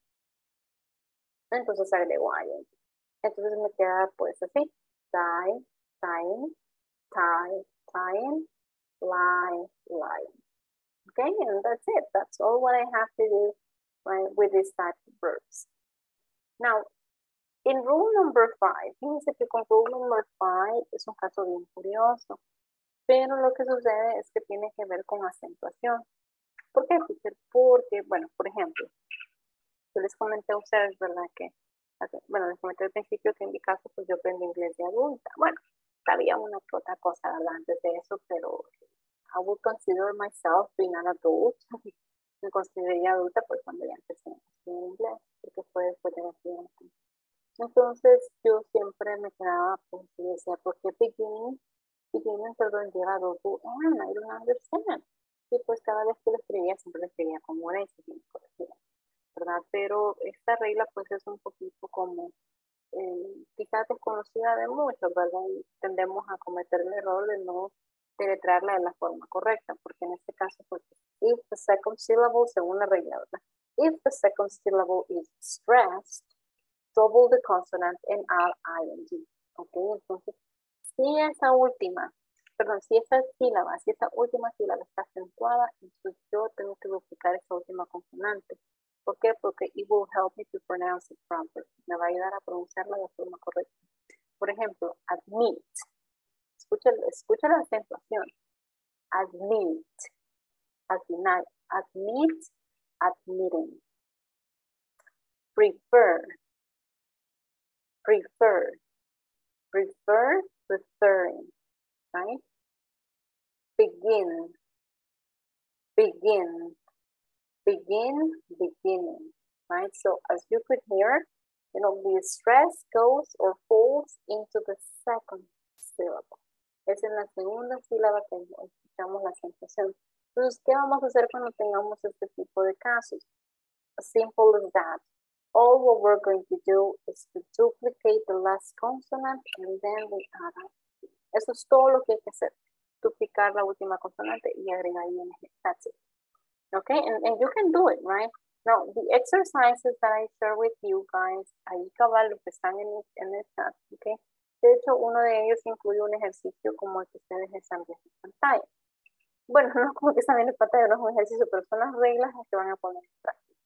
entonces agrego ing. Entonces me queda pues así, tie, tying, tie, tying, lie, lying. Okay, and that's it. That's all what I have to do right, with these type of verbs. Now, in rule number five, fíjense que con rule number five es un caso bien curioso, pero lo que sucede es que tiene que ver con acentuación. ¿Por qué? Porque, bueno, por ejemplo, yo les comenté a ustedes, ¿verdad? Que, bueno, les comenté al principio que en mi caso, pues yo aprendí inglés de adulta. Bueno, sabía una que otra cosa antes de eso, pero I would consider myself being an adult. Me consideré adulta pues cuando ya empecé a estudiar inglés, porque fue después de accidente. Entonces yo siempre me quedaba pues y decía, ¿por qué beginning? Beginning, perdón, lleva dos U N, I don't understand. Y pues cada vez que lo escribía, siempre lo escribía como una y se me corregía, ¿verdad? Pero esta regla pues es un poquito como eh, quizás desconocida de muchos, ¿verdad? Y tendemos a cometer el error de no deletrearla de la forma correcta, porque en este caso pues if the second syllable, según la regla, ¿verdad? If the second syllable is stressed, double the consonant and add ing. ¿Ok? Entonces, si esa última, perdón, si esa sílaba, si esa última sílaba está acentuada, entonces yo tengo que duplicar esa última consonante. ¿Por qué? Porque it will help me to pronounce it properly. Me va a ayudar a pronunciarla de forma correcta. Por ejemplo, admit. Escucha, escucha la acentuación. Admit. Admit. Admit. Admitting. Prefer. Prefer. Prefer. preferring, right? Begin, begin, begin, beginning, right? So as you could hear, you know, the stress goes or falls into the second syllable. Es en la segunda sílaba que escuchamos la sensación. Entonces, ¿qué vamos a hacer cuando tengamos este tipo de casos? As simple as that. All what we're going to do is to duplicate the last consonant and then we add up. Eso es todo lo que hay que hacer. Duplicar la última consonante y agregar ing. That's it. Okay, and, and you can do it, right? Now, the exercises that I share with you guys, ahí cabal, los que están en, en el chat, okay? De hecho, uno de ellos incluye un ejercicio como el que ustedes están viendo en pantalla. Bueno, no como que están viendo en pantalla, no es un ejercicio, pero son las reglas las que van a poner en práctica.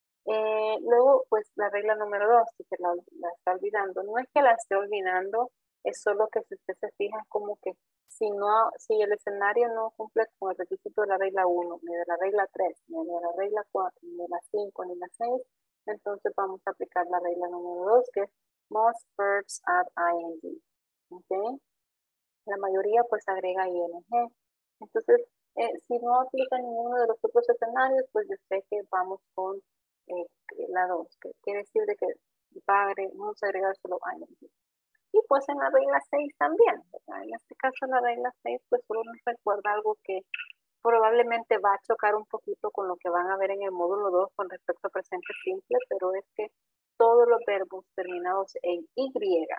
Eh, luego, pues, la regla número dos, que la, la está olvidando. No es que la esté olvidando, es solo que si usted se fija como que si no, si el escenario no cumple con el requisito de la regla uno, ni de la regla tres, ni de la regla cuatro, ni de la cinco, ni de la seis, entonces vamos a aplicar la regla número dos, que es most verbs add ing. ¿Ok? La mayoría pues agrega ing. Entonces, eh, si no aplica ninguno de los otros escenarios, pues yo sé que vamos con eh, la dos, que quiere decir de que va a agregar, vamos a agregar solo ing. Y pues en la regla seis también, ¿verdad? En este caso la regla seis pues solo nos recuerda algo que probablemente va a chocar un poquito con lo que van a ver en el módulo dos con respecto a presente simple, pero es que todos los verbos terminados en Y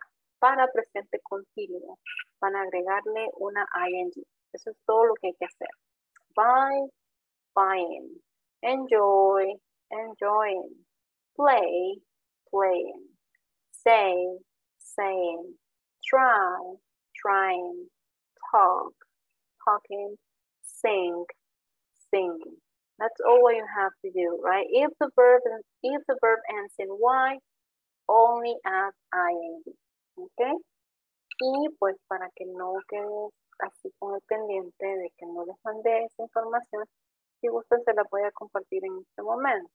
para presente continuo van a agregarle una ing. Eso es todo lo que hay que hacer. Buy, buying. Enjoy, enjoying. Play, playing. Say, saying, try, trying, talk, talking, sing, singing. That's all what you have to do, right? If the verb if the verb ends in Y, only add ing, ¿ok? Y pues para que no quede así con el pendiente de que no les mandé esa información, si gustan se la voy a compartir en este momento.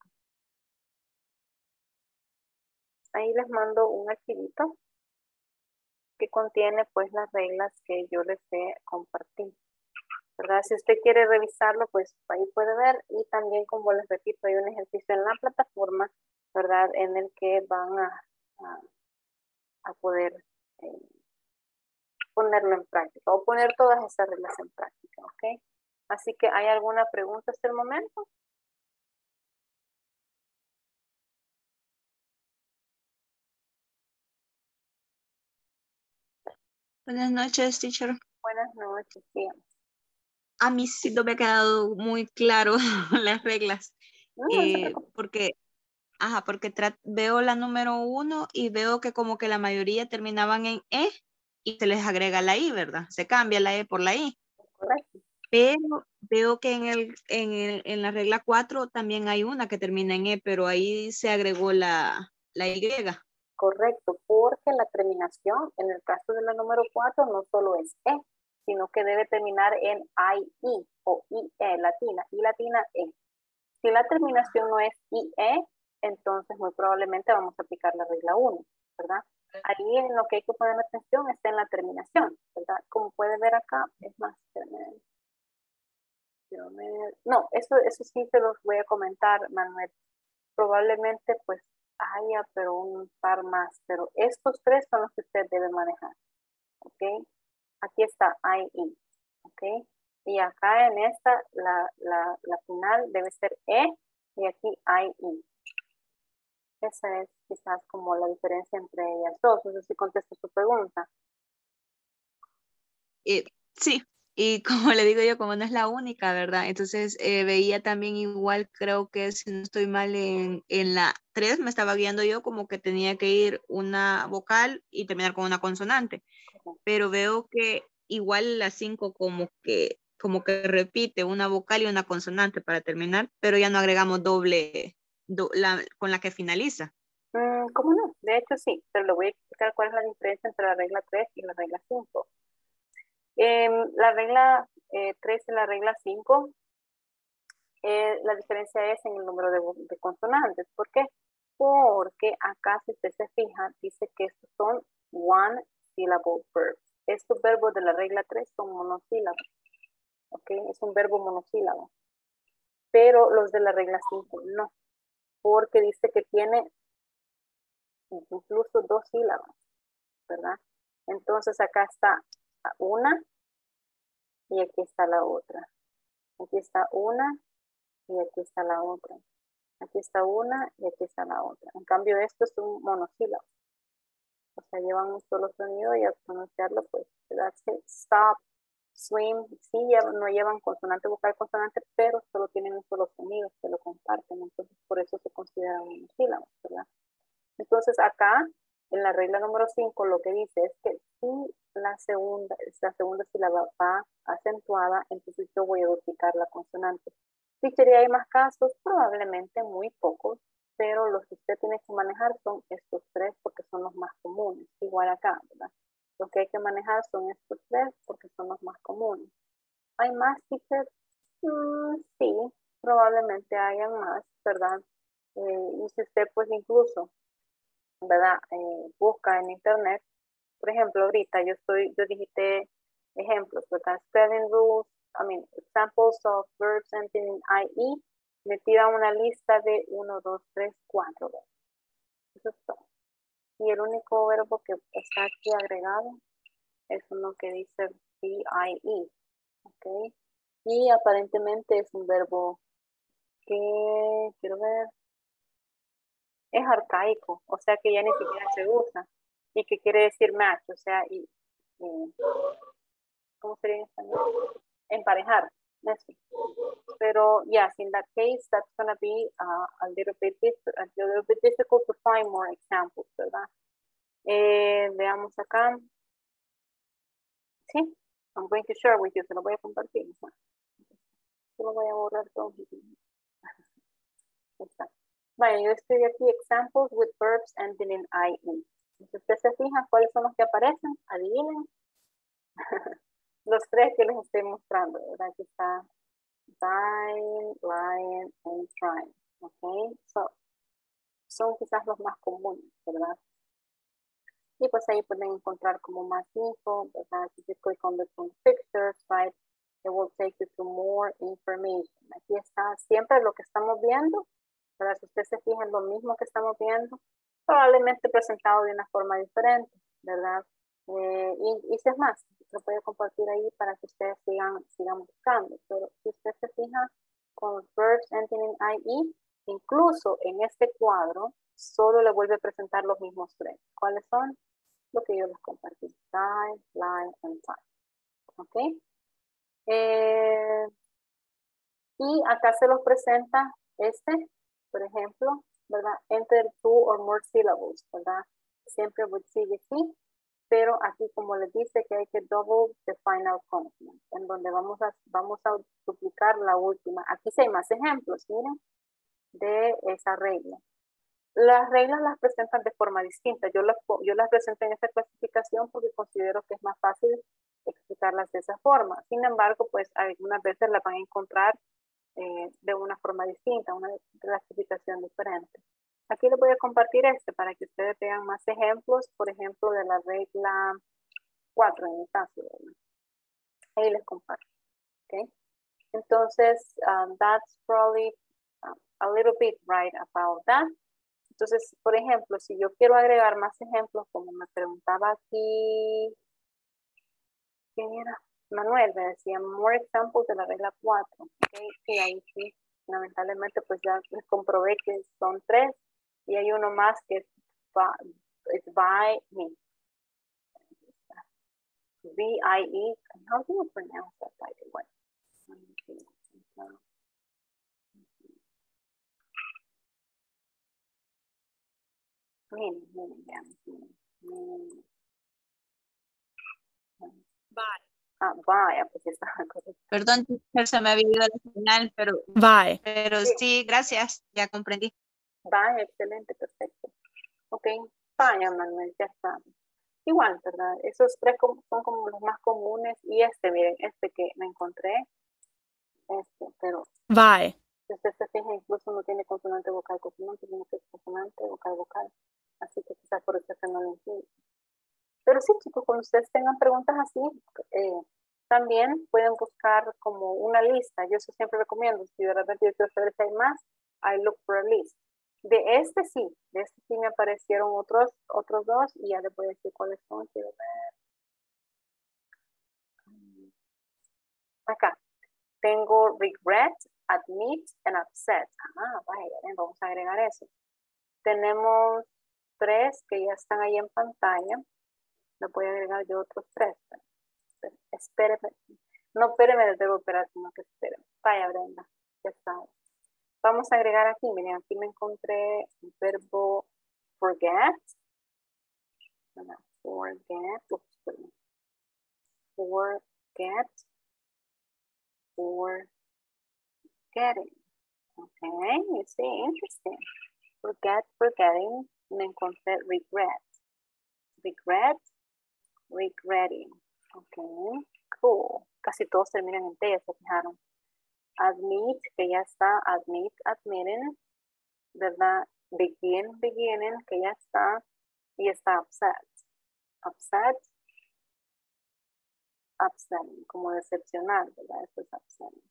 Ahí les mando un archivito que contiene pues las reglas que yo les he compartido, ¿verdad? Si usted quiere revisarlo, pues ahí puede ver, y también, como les repito, hay un ejercicio en la plataforma, ¿verdad? En el que van a, a, a poder eh, ponerlo en práctica, o poner todas esas reglas en práctica, ¿ok? Así que, ¿hay alguna pregunta hasta el momento? Buenas noches, teacher. Buenas noches, sí. A mí sí no me ha quedado muy claro las reglas, No, no se eh, preocupe. porque, ajá, porque veo la número uno y veo que como que la mayoría terminaban en E y se les agrega la I, ¿verdad? Se cambia la E por la I. Correcto. Pero veo que en, el, en, el, en la regla cuatro también hay una que termina en E, pero ahí se agregó la, la Y. Correcto, porque la terminación, en el caso de la número cuatro, no solo es E, sino que debe terminar en I-I o I-E latina, I latina E. Si la terminación no es I-E, entonces muy probablemente vamos a aplicar la regla uno, ¿verdad? Ahí en lo que hay que poner atención está en la terminación, ¿verdad? Como puede ver acá, es más, no, eso, eso sí se los voy a comentar, Manuel. Probablemente pues haya, pero un par más, pero estos tres son los que usted debe manejar, ¿ok? Aquí está I, I, ¿ok? Y acá en esta, la, la, la final debe ser E, y aquí I, I. Esa es quizás como la diferencia entre ellas dos. No sé si contesto su pregunta. Eh, sí, y como le digo yo, como no es la única, ¿verdad? Entonces eh, veía también igual, creo que si no estoy mal en, en la tres, me estaba guiando yo como que tenía que ir una vocal y terminar con una consonante. Pero veo que igual la cinco como que, como que repite una vocal y una consonante para terminar, pero ya no agregamos doble do, la, con la que finaliza. Mm, ¿Cómo no? De hecho sí, pero le voy a explicar cuál es la diferencia entre la regla tres y la regla cinco. Eh, la regla eh, tres y la regla cinco, eh, la diferencia es en el número de, de consonantes. ¿Por qué? Porque acá, si usted se fija, dice que estos son one syllable verbs. estos verbos de la regla tres son monosílabos. ¿Ok? Es un verbo monosílabo. Pero los de la regla cinco no. Porque dice que tiene incluso dos sílabas, ¿verdad? Entonces acá está una y aquí está la otra. Aquí está una y aquí está la otra. Aquí está una y aquí está la otra. En cambio, esto es un monosílabo. O sea, llevan un solo sonido y al pronunciarlo, pues, that's it. Stop, swim, sí, llevan, no llevan consonante, vocal, consonante, pero solo tienen un solo sonido, que lo comparten. Entonces, por eso se considera un monosílabo, ¿verdad? Entonces, acá, en la regla número cinco, lo que dice es que si la segunda, la segunda sílaba va acentuada, entonces yo voy a duplicar la consonante. Si quería hay más casos, probablemente muy pocos, pero los que usted tiene que manejar son estos tres porque son los más comunes. Igual acá, ¿verdad? Los que hay que manejar son estos tres porque son los más comunes. ¿Hay más, teacher? Mm, sí, probablemente hayan más, ¿verdad? Eh, y si usted pues incluso, ¿verdad? Eh, busca en internet, por ejemplo, ahorita yo estoy, yo digité ejemplos, ¿verdad? Spelling rules, I mean, examples of verbs ending in I E, me tira una lista de uno, dos, tres, cuatro. Eso es todo. Y el único verbo que está aquí agregado es uno que dice B I E, ¿ok? Y aparentemente es un verbo que, quiero ver, es arcaico, o sea que ya ni siquiera se usa. Y que quiere decir match, o sea, y, y ¿cómo sería en español? Emparejar, eso. Pero yes, in that case, that's going to be uh, a little bit a little bit difficult to find more examples, ¿verdad? Eh, veamos acá. Sí, I'm going to share with you, se lo voy a compartir. Se lo voy a borrar todo. Exacto. Vale, yo estoy aquí, examples with verbs ending in I E. Si usted se fija, ¿cuáles son los que aparecen? Adivinen. Los tres que les estoy mostrando, ¿verdad? Aquí está dying, lying, and trying. Ok, so, son quizás los más comunes, ¿verdad? Y pues ahí pueden encontrar como más info, ¿verdad? Si you click on the pictures, right, it will take you to more information. Aquí está siempre lo que estamos viendo, ¿verdad? Si usted se fija en lo mismo que estamos viendo, probablemente presentado de una forma diferente, ¿verdad? Eh, y, y si es más, lo puedo compartir ahí para que ustedes sigan, sigan buscando. Pero si usted se fija con verbs ending in I E, incluso en este cuadro, solo le vuelve a presentar los mismos tres. ¿Cuáles son? Lo que yo les compartí. Die, lie, and time. ¿Ok? Eh, y acá se los presenta este, por ejemplo, ¿verdad? Enter two or more syllables, ¿verdad? Siempre with C V C, pero aquí como les dice que hay que double the final consonant, en donde vamos a, vamos a duplicar la última. Aquí sí hay más ejemplos, miren, de esa regla. Las reglas las presentan de forma distinta. Yo las, yo las presenté en esta clasificación porque considero que es más fácil explicarlas de esa forma. Sin embargo, pues algunas veces las van a encontrar eh, de una forma distinta, una clasificación diferente. Aquí les voy a compartir este para que ustedes vean más ejemplos, por ejemplo, de la regla cuatro en mi caso. ¿Verdad? Ahí les comparto. ¿Okay? Entonces, um, that's probably um, a little bit right about that. Entonces, por ejemplo, si yo quiero agregar más ejemplos, como me preguntaba aquí, ¿quién era? Manuel, me decía, more examples de la regla cuatro. Okay, y ahí sí, lamentablemente, pues ya les comprobé que son tres, y hay uno más que es by, it's by me. B I E, how do you pronounce that, by the way? Miren, miren, vean, miren. Bye. Ah, vaya, pues está. Perdón, se me había ido al final, pero, Bye. pero sí. sí, gracias, ya comprendí. Vaya, excelente, perfecto. Ok, vaya, Manuel, ya está. Igual, ¿verdad? Esos tres son como los más comunes y este, miren, este que me encontré, este, pero Bye. si usted se fija, incluso no tiene consonante vocal, consonante, sino que es consonante vocal, vocal. Así que quizás por eso que no lo entiendo. Pero sí, chicos, cuando ustedes tengan preguntas así, eh, también pueden buscar como una lista. Yo eso siempre recomiendo. Si de repente yo quiero saber si hay más, I look for a list. De este sí, de este sí me aparecieron otros, otros dos y ya les voy a decir cuáles son. Quiero ver. Acá tengo regret, admit, and upset. Ah, vaya, vamos a agregar eso. Tenemos tres que ya están ahí en pantalla. Le voy a agregar yo otros tres. Espéreme. No, espéreme, debo operar, sino que espéreme. Vaya, Brenda. Ya está. Vamos a agregar aquí. Miren, aquí me encontré el verbo forget. Forget. Ups, perdón. Forget. Forgetting. Okay, you see, interesting. Forget, forgetting. Me encontré regret. Regret, regretting. Okay, cool. Casi todos terminan en T, ya se fijaron. Admit, que ya está. Admit, admitting. ¿Verdad? Begin, beginning, que ya está. Y está upset. Upset. Upsetting, como decepcionar, ¿verdad? Eso es upsetting.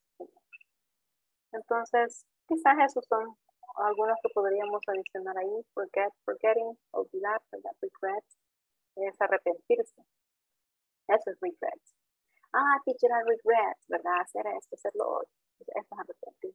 Entonces, quizás esos son algunos que podríamos adicionar ahí. Forget, forgetting, olvidar, ¿verdad? Regret, es arrepentirse. Eso es regret. Ah, teacher, I regret, ¿verdad? Hacer esto, hacer lo otro. Eso es arrepentir.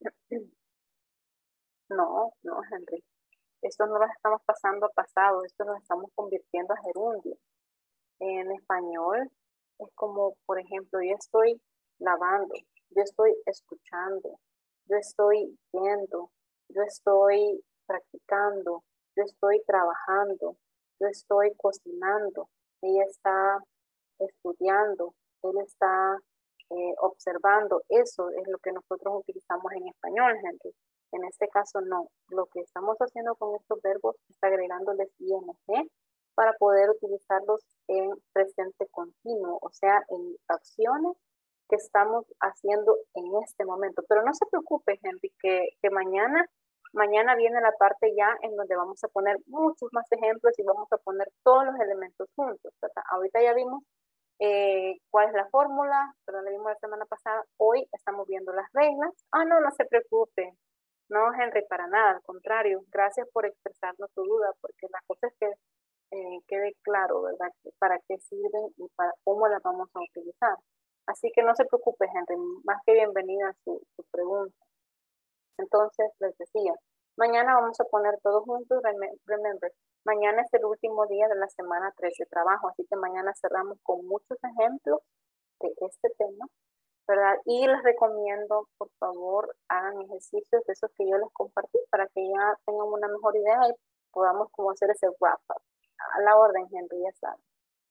No, no, Henry. Esto no lo estamos pasando a pasado, esto lo estamos convirtiendo a gerundio. En español es como, por ejemplo, yo estoy lavando, yo estoy escuchando, yo estoy viendo, yo estoy practicando, yo estoy trabajando, yo estoy cocinando, ella está estudiando, él está eh, observando. Eso es lo que nosotros utilizamos en español, Henry. En este caso no. Lo que estamos haciendo con estos verbos es agregándoles ing para poder utilizarlos en presente continuo, o sea, en acciones que estamos haciendo en este momento. Pero no se preocupe, Henry, que, que mañana, mañana viene la parte ya en donde vamos a poner muchos más ejemplos y vamos a poner todos los elementos juntos, ¿verdad? Ahorita ya vimos eh, cuál es la fórmula, pero la vimos la semana pasada. Hoy estamos viendo las reglas. Ah, no, no se preocupe. No, Henry, para nada, al contrario. Gracias por expresarnos tu duda, porque la cosa es que eh, quede claro, ¿verdad? Para qué sirven y para cómo las vamos a utilizar. Así que no se preocupe, Henry, más que bienvenida a su, su pregunta. Entonces, les decía, mañana vamos a poner todos juntos, remember, mañana es el último día de la semana tres de trabajo, así que mañana cerramos con muchos ejemplos de este tema, ¿verdad? Y les recomiendo, por favor, hagan ejercicios de esos que yo les compartí para que ya tengan una mejor idea y podamos como hacer ese wrap-up. A la orden, Henry, ya saben.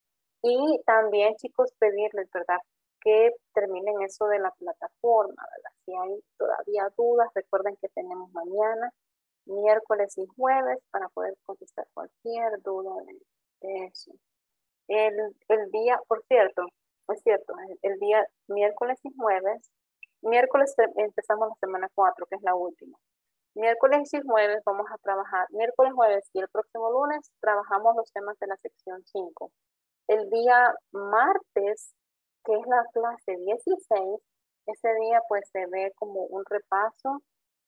Y también, chicos, pedirles, ¿verdad?, que terminen eso de la plataforma, ¿verdad? Si hay todavía dudas, recuerden que tenemos mañana, miércoles y jueves para poder contestar cualquier duda de, de eso. El, el día, por cierto, es cierto, el, el día miércoles y jueves, miércoles empezamos la semana cuatro, que es la última. Miércoles y jueves vamos a trabajar, miércoles, jueves y el próximo lunes trabajamos los temas de la sección cinco. El día martes, que es la clase dieciséis, ese día pues se ve como un repaso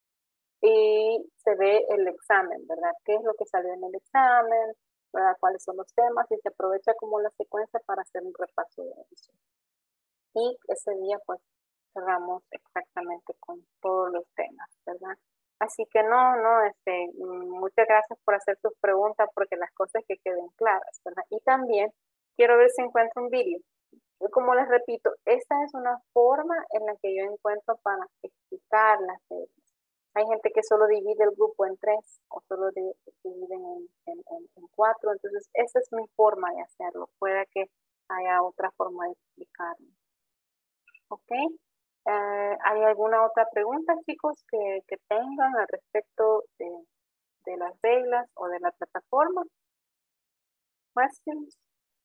y se ve el examen, ¿verdad? ¿Qué es lo que salió en el examen? ¿Verdad? ¿Cuáles son los temas? Y se aprovecha como la secuencia para hacer un repaso de eso. Y ese día pues cerramos exactamente con todos los temas, ¿verdad? Así que no, no, este, muchas gracias por hacer sus preguntas porque las cosas que queden claras, ¿verdad? Y también quiero ver si encuentro un vídeo. Como les repito, esta es una forma en la que yo encuentro para explicar las reglas. Hay gente que solo divide el grupo en tres o solo dividen en, en, en, en cuatro, entonces esa es mi forma de hacerlo. Puede que haya otra forma de explicarlo. ¿Ok? Uh, ¿Hay alguna otra pregunta, chicos, que, que tengan al respecto de, de las reglas o de la plataforma? ¿Questions?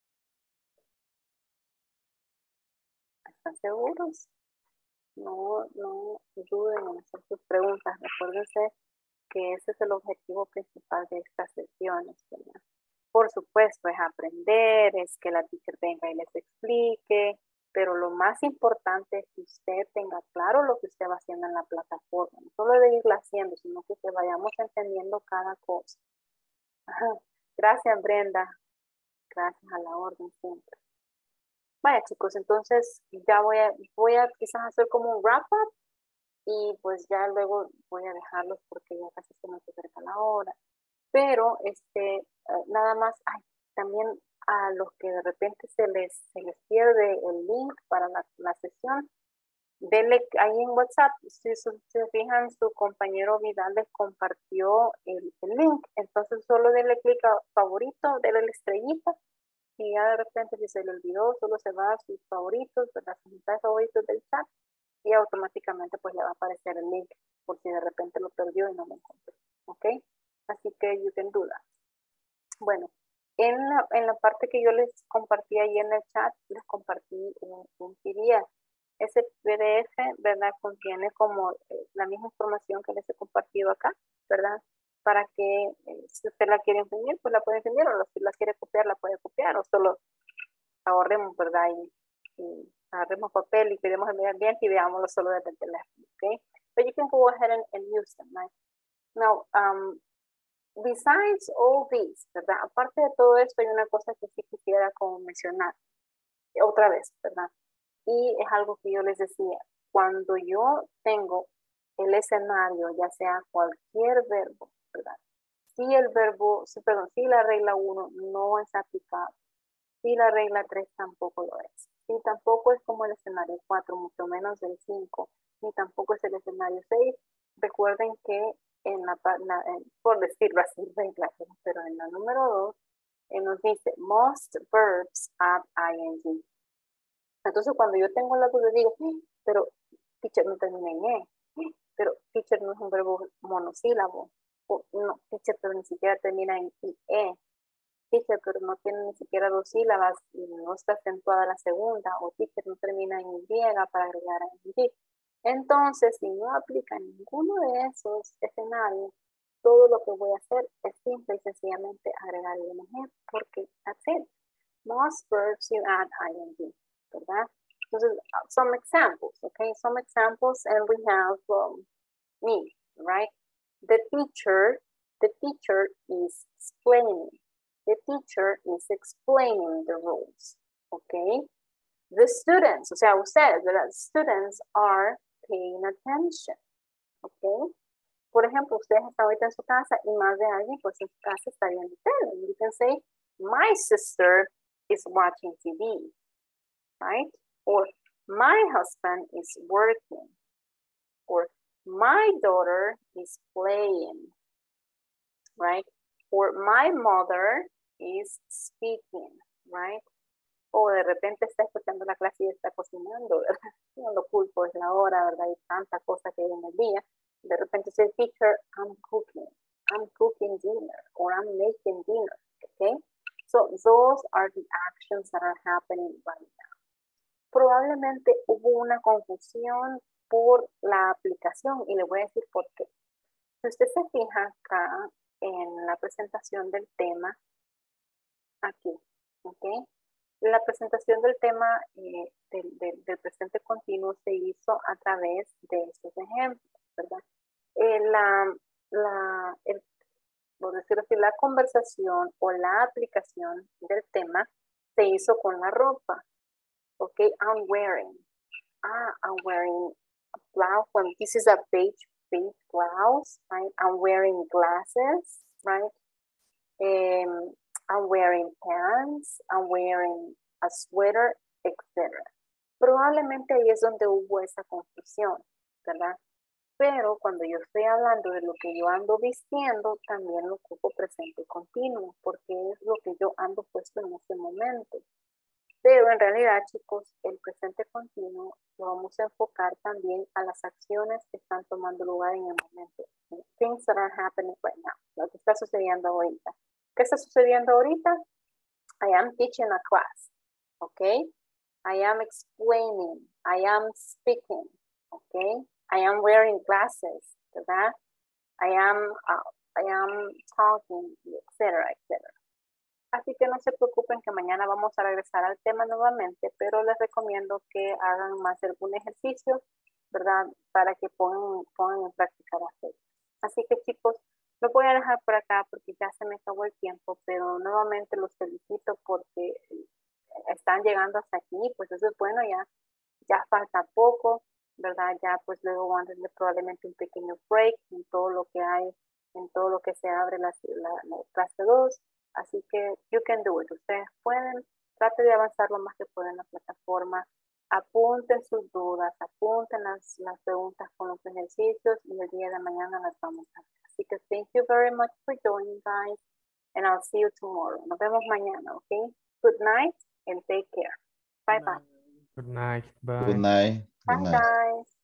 ¿Están seguros? No, no duden en hacer sus preguntas. Recuérdense que ese es el objetivo principal de estas sesiones, ¿verdad? Por supuesto, es aprender, es que la teacher venga y les explique, pero lo más importante es que usted tenga claro lo que usted va haciendo en la plataforma. No solo de irla haciendo, sino que, que vayamos entendiendo cada cosa. Ajá. Gracias, Brenda. Gracias, a la orden siempre. Vaya, chicos, entonces ya voy a, voy a quizás hacer como un wrap up y pues ya luego voy a dejarlos porque ya casi se nos acerca la hora. Pero este, eh, nada más, ay, también a los que de repente se les, se les pierde el link para la, la sesión, denle ahí en WhatsApp, si se, se fijan, su compañero Vidal les compartió el, el link, entonces solo denle clic a favorito, denle la estrellita y ya de repente si se le olvidó, solo se va a sus favoritos, de las mensajes favoritos del chat y automáticamente pues le va a aparecer el link por si de repente lo perdió y no lo encontró, ¿ok? Así que you can do that. Bueno, en la, en la parte que yo les compartí ahí en el chat, les compartí un, un P D F. Ese P D F, ¿verdad? Contiene como eh, la misma información que les he compartido acá, ¿verdad? Para que eh, si usted la quiere imprimir, pues la puede imprimir, o si la quiere copiar, la puede copiar, o solo ahorremos, ¿verdad? Y, y agarremos papel y queremos el medio ambiente y veámoslo solo desde el teléfono, ¿ok? But you can go ahead and, and use them, right? Now, um, besides all this, ¿verdad? Aparte de todo esto, hay una cosa que sí quisiera como mencionar otra vez, ¿verdad? Y es algo que yo les decía, cuando yo tengo el escenario, ya sea cualquier verbo, ¿verdad? Si el verbo, si, perdón, si la regla uno no es aplicable, si la regla tres tampoco lo es, si tampoco es como el escenario cuatro, mucho menos el cinco, ni tampoco es el escenario seis, recuerden que en la, la en, por decirlo así, regla, pero en la número dos, eh, nos dice most verbs add ing. Entonces, cuando yo tengo la duda, digo, pero teacher no termina en E, pero teacher no es un verbo monosílabo, o no, teacher pero ni siquiera termina en IE, teacher pero no tiene ni siquiera dos sílabas y no está acentuada la segunda, o teacher no termina en Y para agregar a ing. Entonces, si no aplica ninguno de esos escenarios, todo lo que voy a hacer es simple y sencillamente agregar ing, porque that's it. Most verbs you add ing, ¿verdad? Entonces, some examples, okay? Some examples, and we have um, me, right? The teacher, the teacher is explaining. The teacher is explaining the rules, okay? The students, o sea, ustedes, ¿verdad? Students are paying attention, okay? Por ejemplo, ustedes están ahorita en su casa y más de alguien, pues en su casa está viendo tele. You can say, my sister is watching T V, right? Or my husband is working. Or my daughter is playing, right? Or my mother is speaking, right? O de repente está escuchando la clase y está cocinando, ¿verdad? No lo culpo, es la hora, ¿verdad? Hay tanta cosa que hay en el día. De repente dice, teacher, I'm cooking. I'm cooking dinner, or I'm making dinner, okay? So those are the actions that are happening right now. Probablemente hubo una confusión por la aplicación y le voy a decir por qué. Si usted se fija acá en la presentación del tema, aquí, ¿ok? La presentación del tema eh, del, del, del presente continuo se hizo a través de estos ejemplos, ¿verdad? Eh, la, la, el, por decirlo así, la conversación o la aplicación del tema se hizo con la ropa. Okay, I'm wearing. Ah, I'm wearing a blouse. When this is a beige, beige blouse, right? I'm wearing glasses, right? Um, I'm wearing pants. I'm wearing a sweater, etcétera. Probablemente ahí es donde hubo esa confusión, ¿verdad? Pero cuando yo estoy hablando de lo que yo ando vistiendo, también lo ocupo presente continuo, porque es lo que yo ando puesto en ese momento. Pero en realidad, chicos, el presente continuo lo vamos a enfocar también a las acciones que están tomando lugar en el momento. Things that are happening right now. Lo que está sucediendo ahorita. ¿Qué está sucediendo ahorita? I am teaching a class. Okay? I am explaining. I am speaking. Okay? I am wearing glasses. ¿Verdad? I am, uh, I am talking, etcétera, etcétera. Así que no se preocupen que mañana vamos a regresar al tema nuevamente, pero les recomiendo que hagan más de algún ejercicio, ¿verdad? Para que pongan, pongan en práctica las reglas. Así que chicos, lo voy a dejar por acá porque ya se me acabó el tiempo, pero nuevamente los felicito porque están llegando hasta aquí, pues eso es bueno, ya, ya falta poco, ¿verdad? Ya pues luego van a tener probablemente un pequeño break en todo lo que hay, en todo lo que se abre la, la, la clase dos. Así que you can do it. Ustedes pueden, trate de avanzar lo más que pueden en la plataforma. Apunten sus dudas, apunten las, las preguntas con los ejercicios y el día de mañana las vamos a ver. Así que thank you very much for joining, guys. And I'll see you tomorrow. Nos vemos mañana, ¿ok? Good night and take care. Bye bye. Good night. Good Bye. night. Good Bye night. guys.